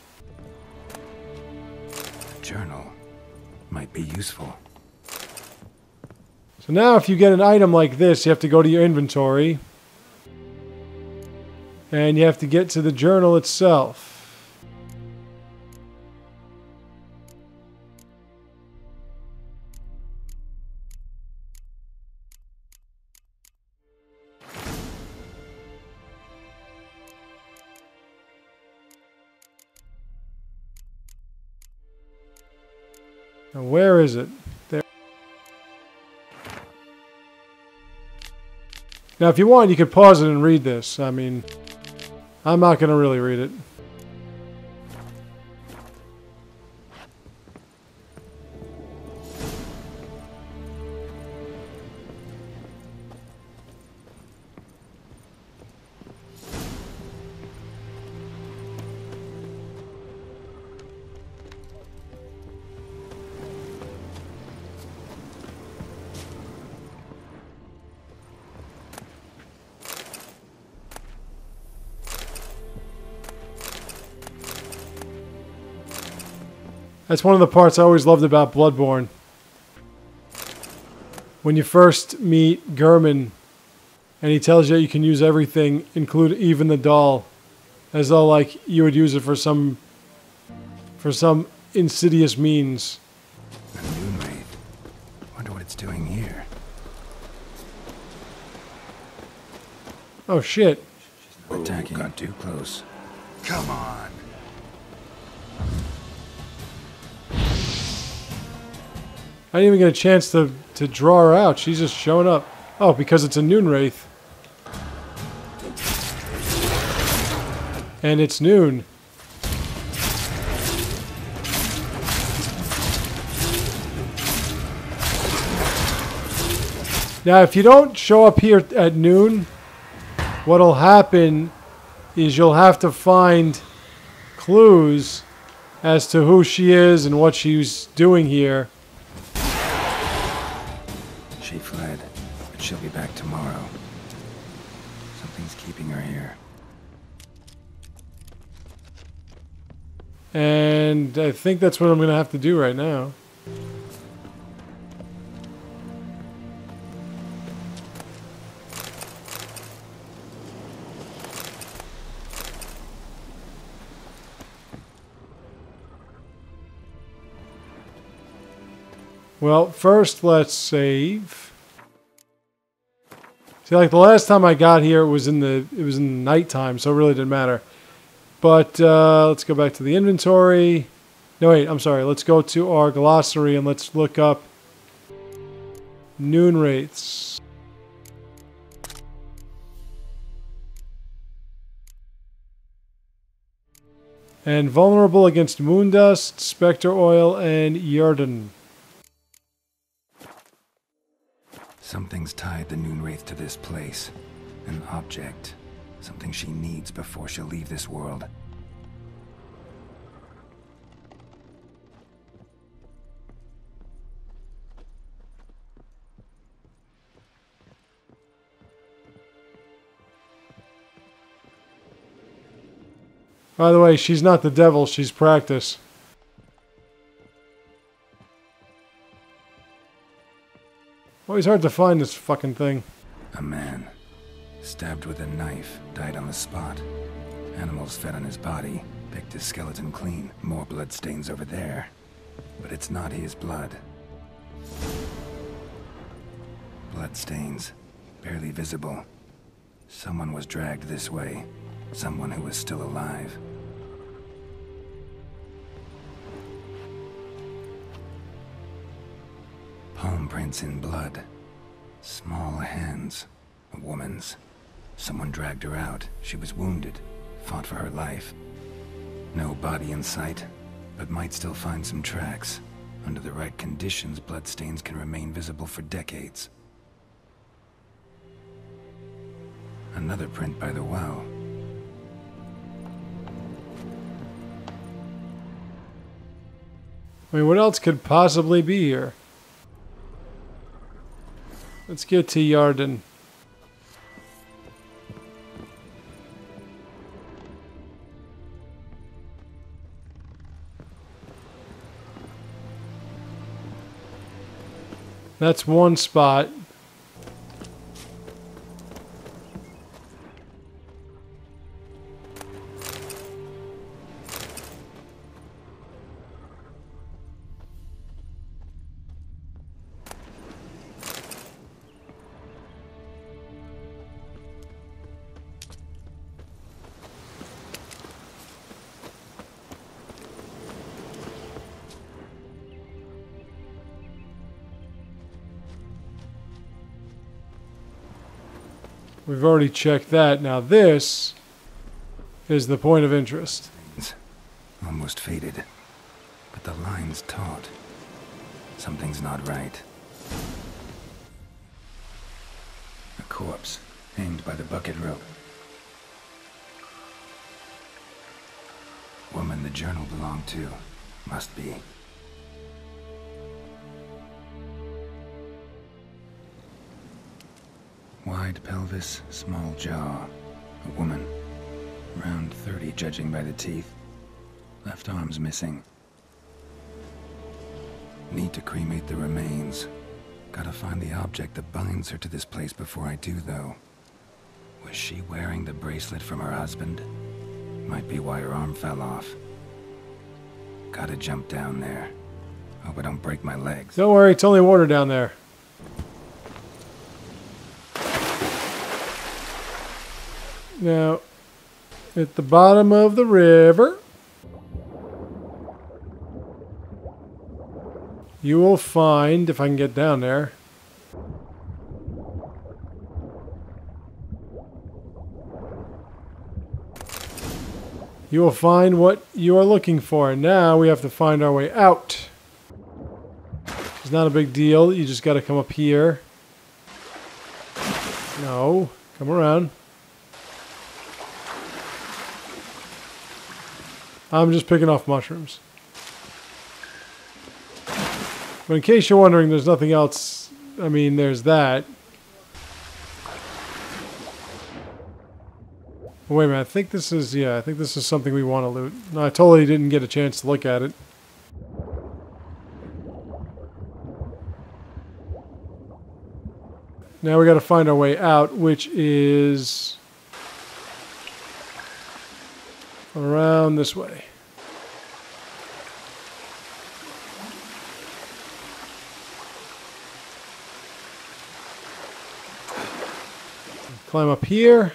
[SPEAKER 5] A journal. Might be useful.
[SPEAKER 1] So now if you get an item like this, you have to go to your inventory. And you have to get to the journal itself. Now where is it? There. Now if you want, you could pause it and read this. I mean, I'm not going to really read it. That's one of the parts I always loved about Bloodborne. When you first meet Gehrman, and he tells you you can use everything, include even the doll, as though like you would use it for some insidious means.
[SPEAKER 5] A noon wraith. Wonder what it's doing here.
[SPEAKER 1] Oh shit!
[SPEAKER 5] Attacking got too close.
[SPEAKER 10] Come on.
[SPEAKER 1] I didn't even get a chance to draw her out. She's just showing up. Oh, because it's a noon wraith. And it's noon. Now, if you don't show up here at noon, what'll happen is you'll have to find clues as to who she is and what she's doing here.
[SPEAKER 5] She fled, but she'll be back tomorrow. Something's keeping her here.
[SPEAKER 1] And I think that's what I'm going to have to do right now. Well, first let's save. See, like the last time I got here, it was in the nighttime, so it really didn't matter. But let's go back to the inventory. No, wait, I'm sorry. Let's go to our glossary and let's look up noon wraiths. And vulnerable against moondust, specter oil, and Yarden.
[SPEAKER 5] Something's tied the noon wraith to this place. An object. Something she needs before she'll leave this world.
[SPEAKER 1] By the way, she's not the devil, she's Practice. Always hard to find this fucking thing.
[SPEAKER 5] A man, stabbed with a knife, died on the spot. Animals fed on his body, picked his skeleton clean. More bloodstains over there. But it's not his blood. Bloodstains, barely visible. Someone was dragged this way. Someone who was still alive. Palm prints in blood. Small hands. A woman's. Someone dragged her out. She was wounded. Fought for her life. No body in sight, but might still find some tracks. Under the right conditions, bloodstains can remain visible for decades. Another print by the well.
[SPEAKER 1] I mean, what else could possibly be here? Let's get to Yarden. That's one spot. We've already checked that. Now this is the point of interest.
[SPEAKER 5] Almost faded, but the line's taut. Something's not right. A corpse, hanged by the bucket rope. Woman the journal belonged to. Must be. Wide pelvis, small jaw. A woman. Around 30, judging by the teeth. Left arm's missing. Need to cremate the remains. Gotta find the object that binds her to this place before I do, though. Was she wearing the bracelet from her husband? Might be why her arm fell off. Gotta jump down there. Hope I don't break my legs.
[SPEAKER 1] Don't worry, it's only water down there. Now, at the bottom of the river, you will find, if I can get down there, you will find what you are looking for. Now we have to find our way out. It's not a big deal. You just got to come up here. No, come around. I'm just picking off mushrooms. But in case you're wondering, there's nothing else. I mean, there's that. Wait a minute, I think this is, yeah, I think this is something we want to loot. No, I totally didn't get a chance to look at it. Now we got to find our way out, which is around this way. Climb up here.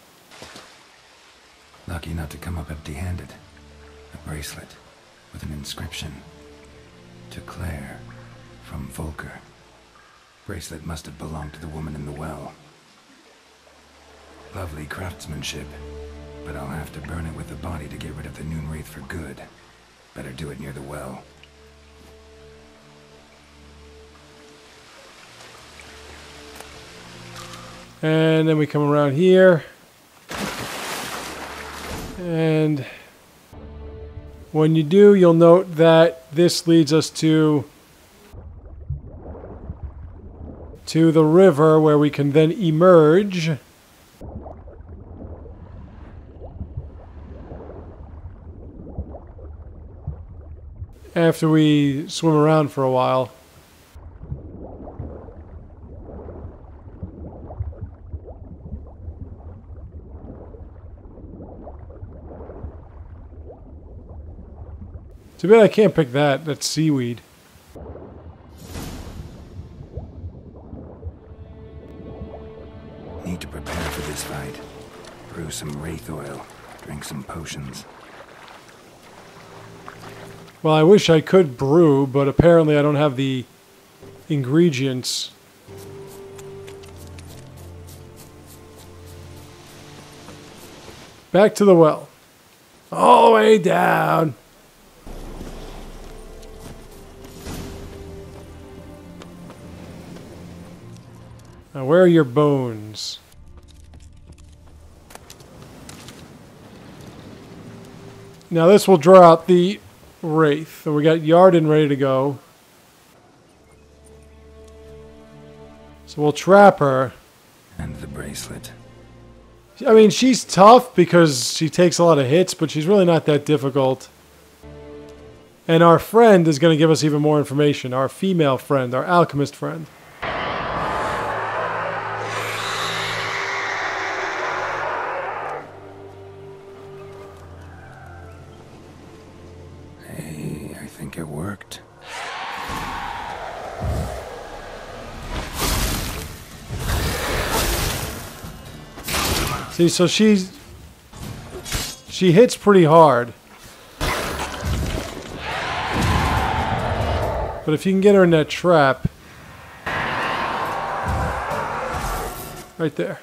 [SPEAKER 5] Lucky not to come up empty-handed. A bracelet with an inscription. To Claire, from Volker. Bracelet must have belonged to the woman in the well. Lovely craftsmanship, but I'll have to burn it with the body to get rid of the Noon Wraith for good. Better do it near the well.
[SPEAKER 1] And then we come around here. And when you do, you'll note that this leads us to the river where we can then emerge. After we swim around for a while. Too bad I can't pick that. That's seaweed.
[SPEAKER 5] Need to prepare for this fight. Brew some wraith oil. Drink some potions.
[SPEAKER 1] Well, I wish I could brew, but apparently I don't have the ingredients. Back to the well. All the way down. Now, where are your bones? Now, this will draw out the wraith. So we got Yarden ready to go. So we'll trap her.
[SPEAKER 5] And the bracelet.
[SPEAKER 1] I mean, she's tough because she takes a lot of hits, but she's really not that difficult. And our friend is going to give us even more information. Our female friend, our alchemist friend.
[SPEAKER 5] Hey, I think it worked.
[SPEAKER 1] See, so she hits pretty hard. But if you can get her in that trap. Right there.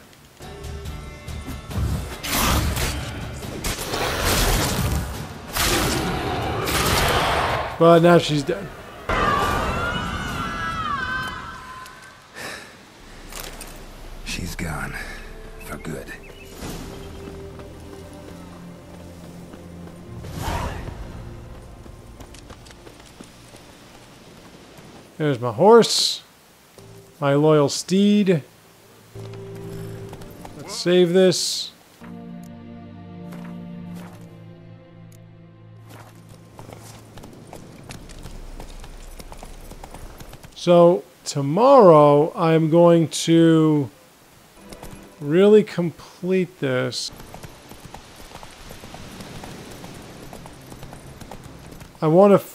[SPEAKER 1] But now she's dead.
[SPEAKER 5] She's gone. For good.
[SPEAKER 1] There's my horse. My loyal steed. Let's save this. So tomorrow I'm going to really complete this. I want to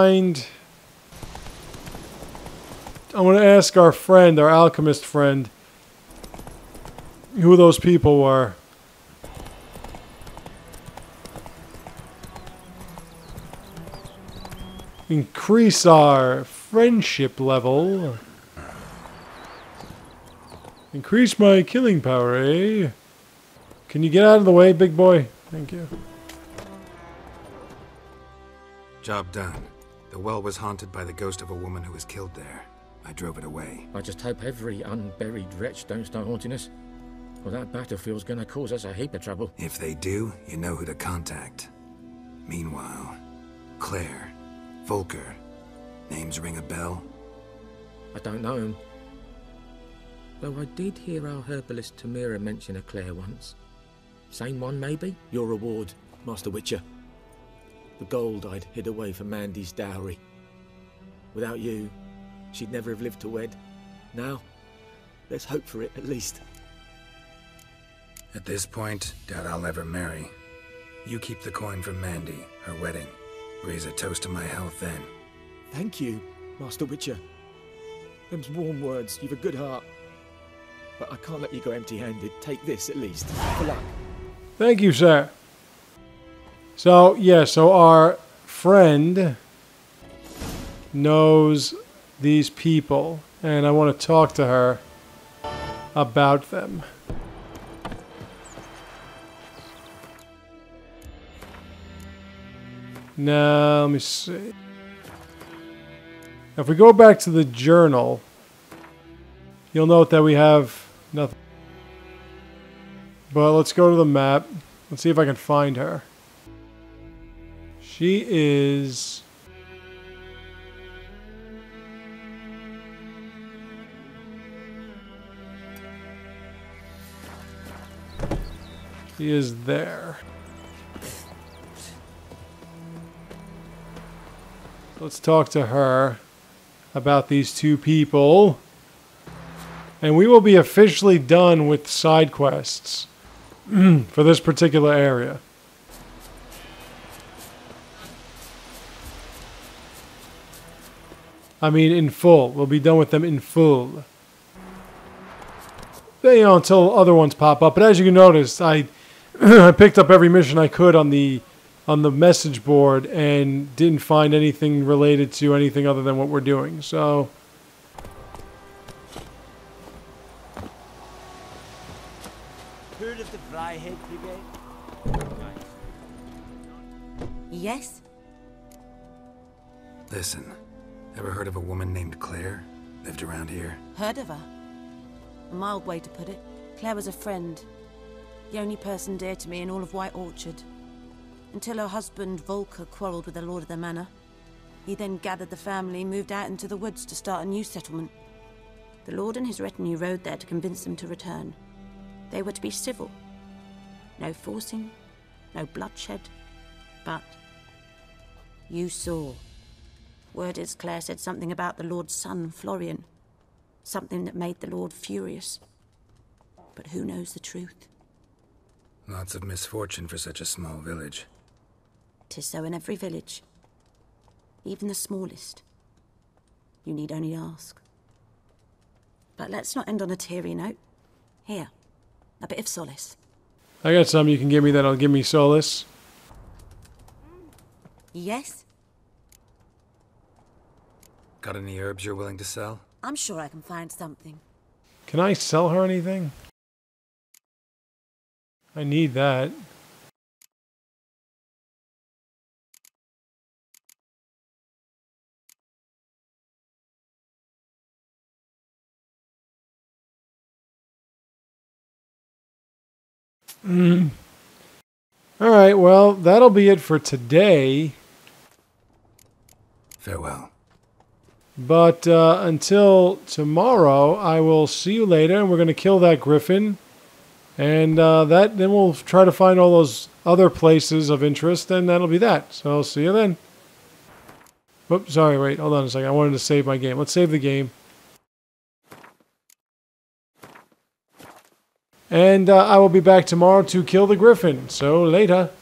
[SPEAKER 1] ask our friend, our alchemist friend, who those people were. Increase our friendship level. Increase my killing power, eh? Can you get out of the way, big boy? Thank you.
[SPEAKER 5] Job done. The well was haunted by the ghost of a woman who was killed there. I drove it away.
[SPEAKER 8] I just hope every unburied wretch don't start haunting us. Well, that battlefield's gonna cause us a heap of trouble.
[SPEAKER 5] If they do, you know who to contact. Meanwhile, Claire, Volker, names ring a bell?
[SPEAKER 8] I don't know him. Though I did hear our herbalist Tamira mention a Claire once. Same one, maybe? Your reward, Master Witcher. The gold I'd hid away for Mandy's dowry. Without you, she'd never have lived to wed. Now, let's hope for it, at least.
[SPEAKER 5] At this point, doubt I'll ever marry. You keep the coin from Mandy, her wedding. Raise a toast to my health then.
[SPEAKER 8] Thank you, Master Witcher. Them's warm words, you've a good heart. But I can't let you go empty-handed. Take this, at least. For luck.
[SPEAKER 1] Thank you, sir. So, yeah, so our friend knows these people, and I want to talk to her about them. Now, let me see. If we go back to the journal, you'll note that we have nothing. But let's go to the map. Let's see if I can find her. She is... She is there. Let's talk to her about these two people. And we will be officially done with side quests for this particular area. I mean, in full. We'll be done with them in full. You know, until other ones pop up. But as you can notice, I I picked up every mission I could on the message board and didn't find anything related to anything other than what we're doing. So
[SPEAKER 4] Heard of the Fryhead Brigade?
[SPEAKER 2] Yes?
[SPEAKER 5] Listen, ever heard of a woman named Claire? Lived around here?
[SPEAKER 2] Heard of her? A mild way to put it. Claire was a friend. The only person dear to me in all of White Orchard. Until her husband, Volker, quarreled with the lord of the manor. He then gathered the family, moved out into the woods to start a new settlement. The lord and his retinue rode there to convince them to return. They were to be civil. No forcing, no bloodshed. But you saw. Word is Claire said something about the lord's son, Florian. Something that made the lord furious. But who knows the truth?
[SPEAKER 5] Lots of misfortune for such a small village.
[SPEAKER 2] 'Tis so in every village. Even the smallest. You need only ask. But let's not end on a teary note. Here, a bit of solace.
[SPEAKER 1] I got some you can give me that'll give me solace.
[SPEAKER 2] Yes?
[SPEAKER 5] Got any herbs you're willing to sell?
[SPEAKER 2] I'm sure I can find something.
[SPEAKER 1] Can I sell her anything? I need that. Alright, well, that'll be it for today.
[SPEAKER 5] Farewell.
[SPEAKER 1] But until tomorrow, I will see you later, and we're going to kill that griffin. And then we'll try to find all those other places of interest, and that'll be that. So I'll see you then. Oops, sorry, wait, hold on a second. I wanted to save my game. Let's save the game. And I will be back tomorrow to kill the griffin. So later.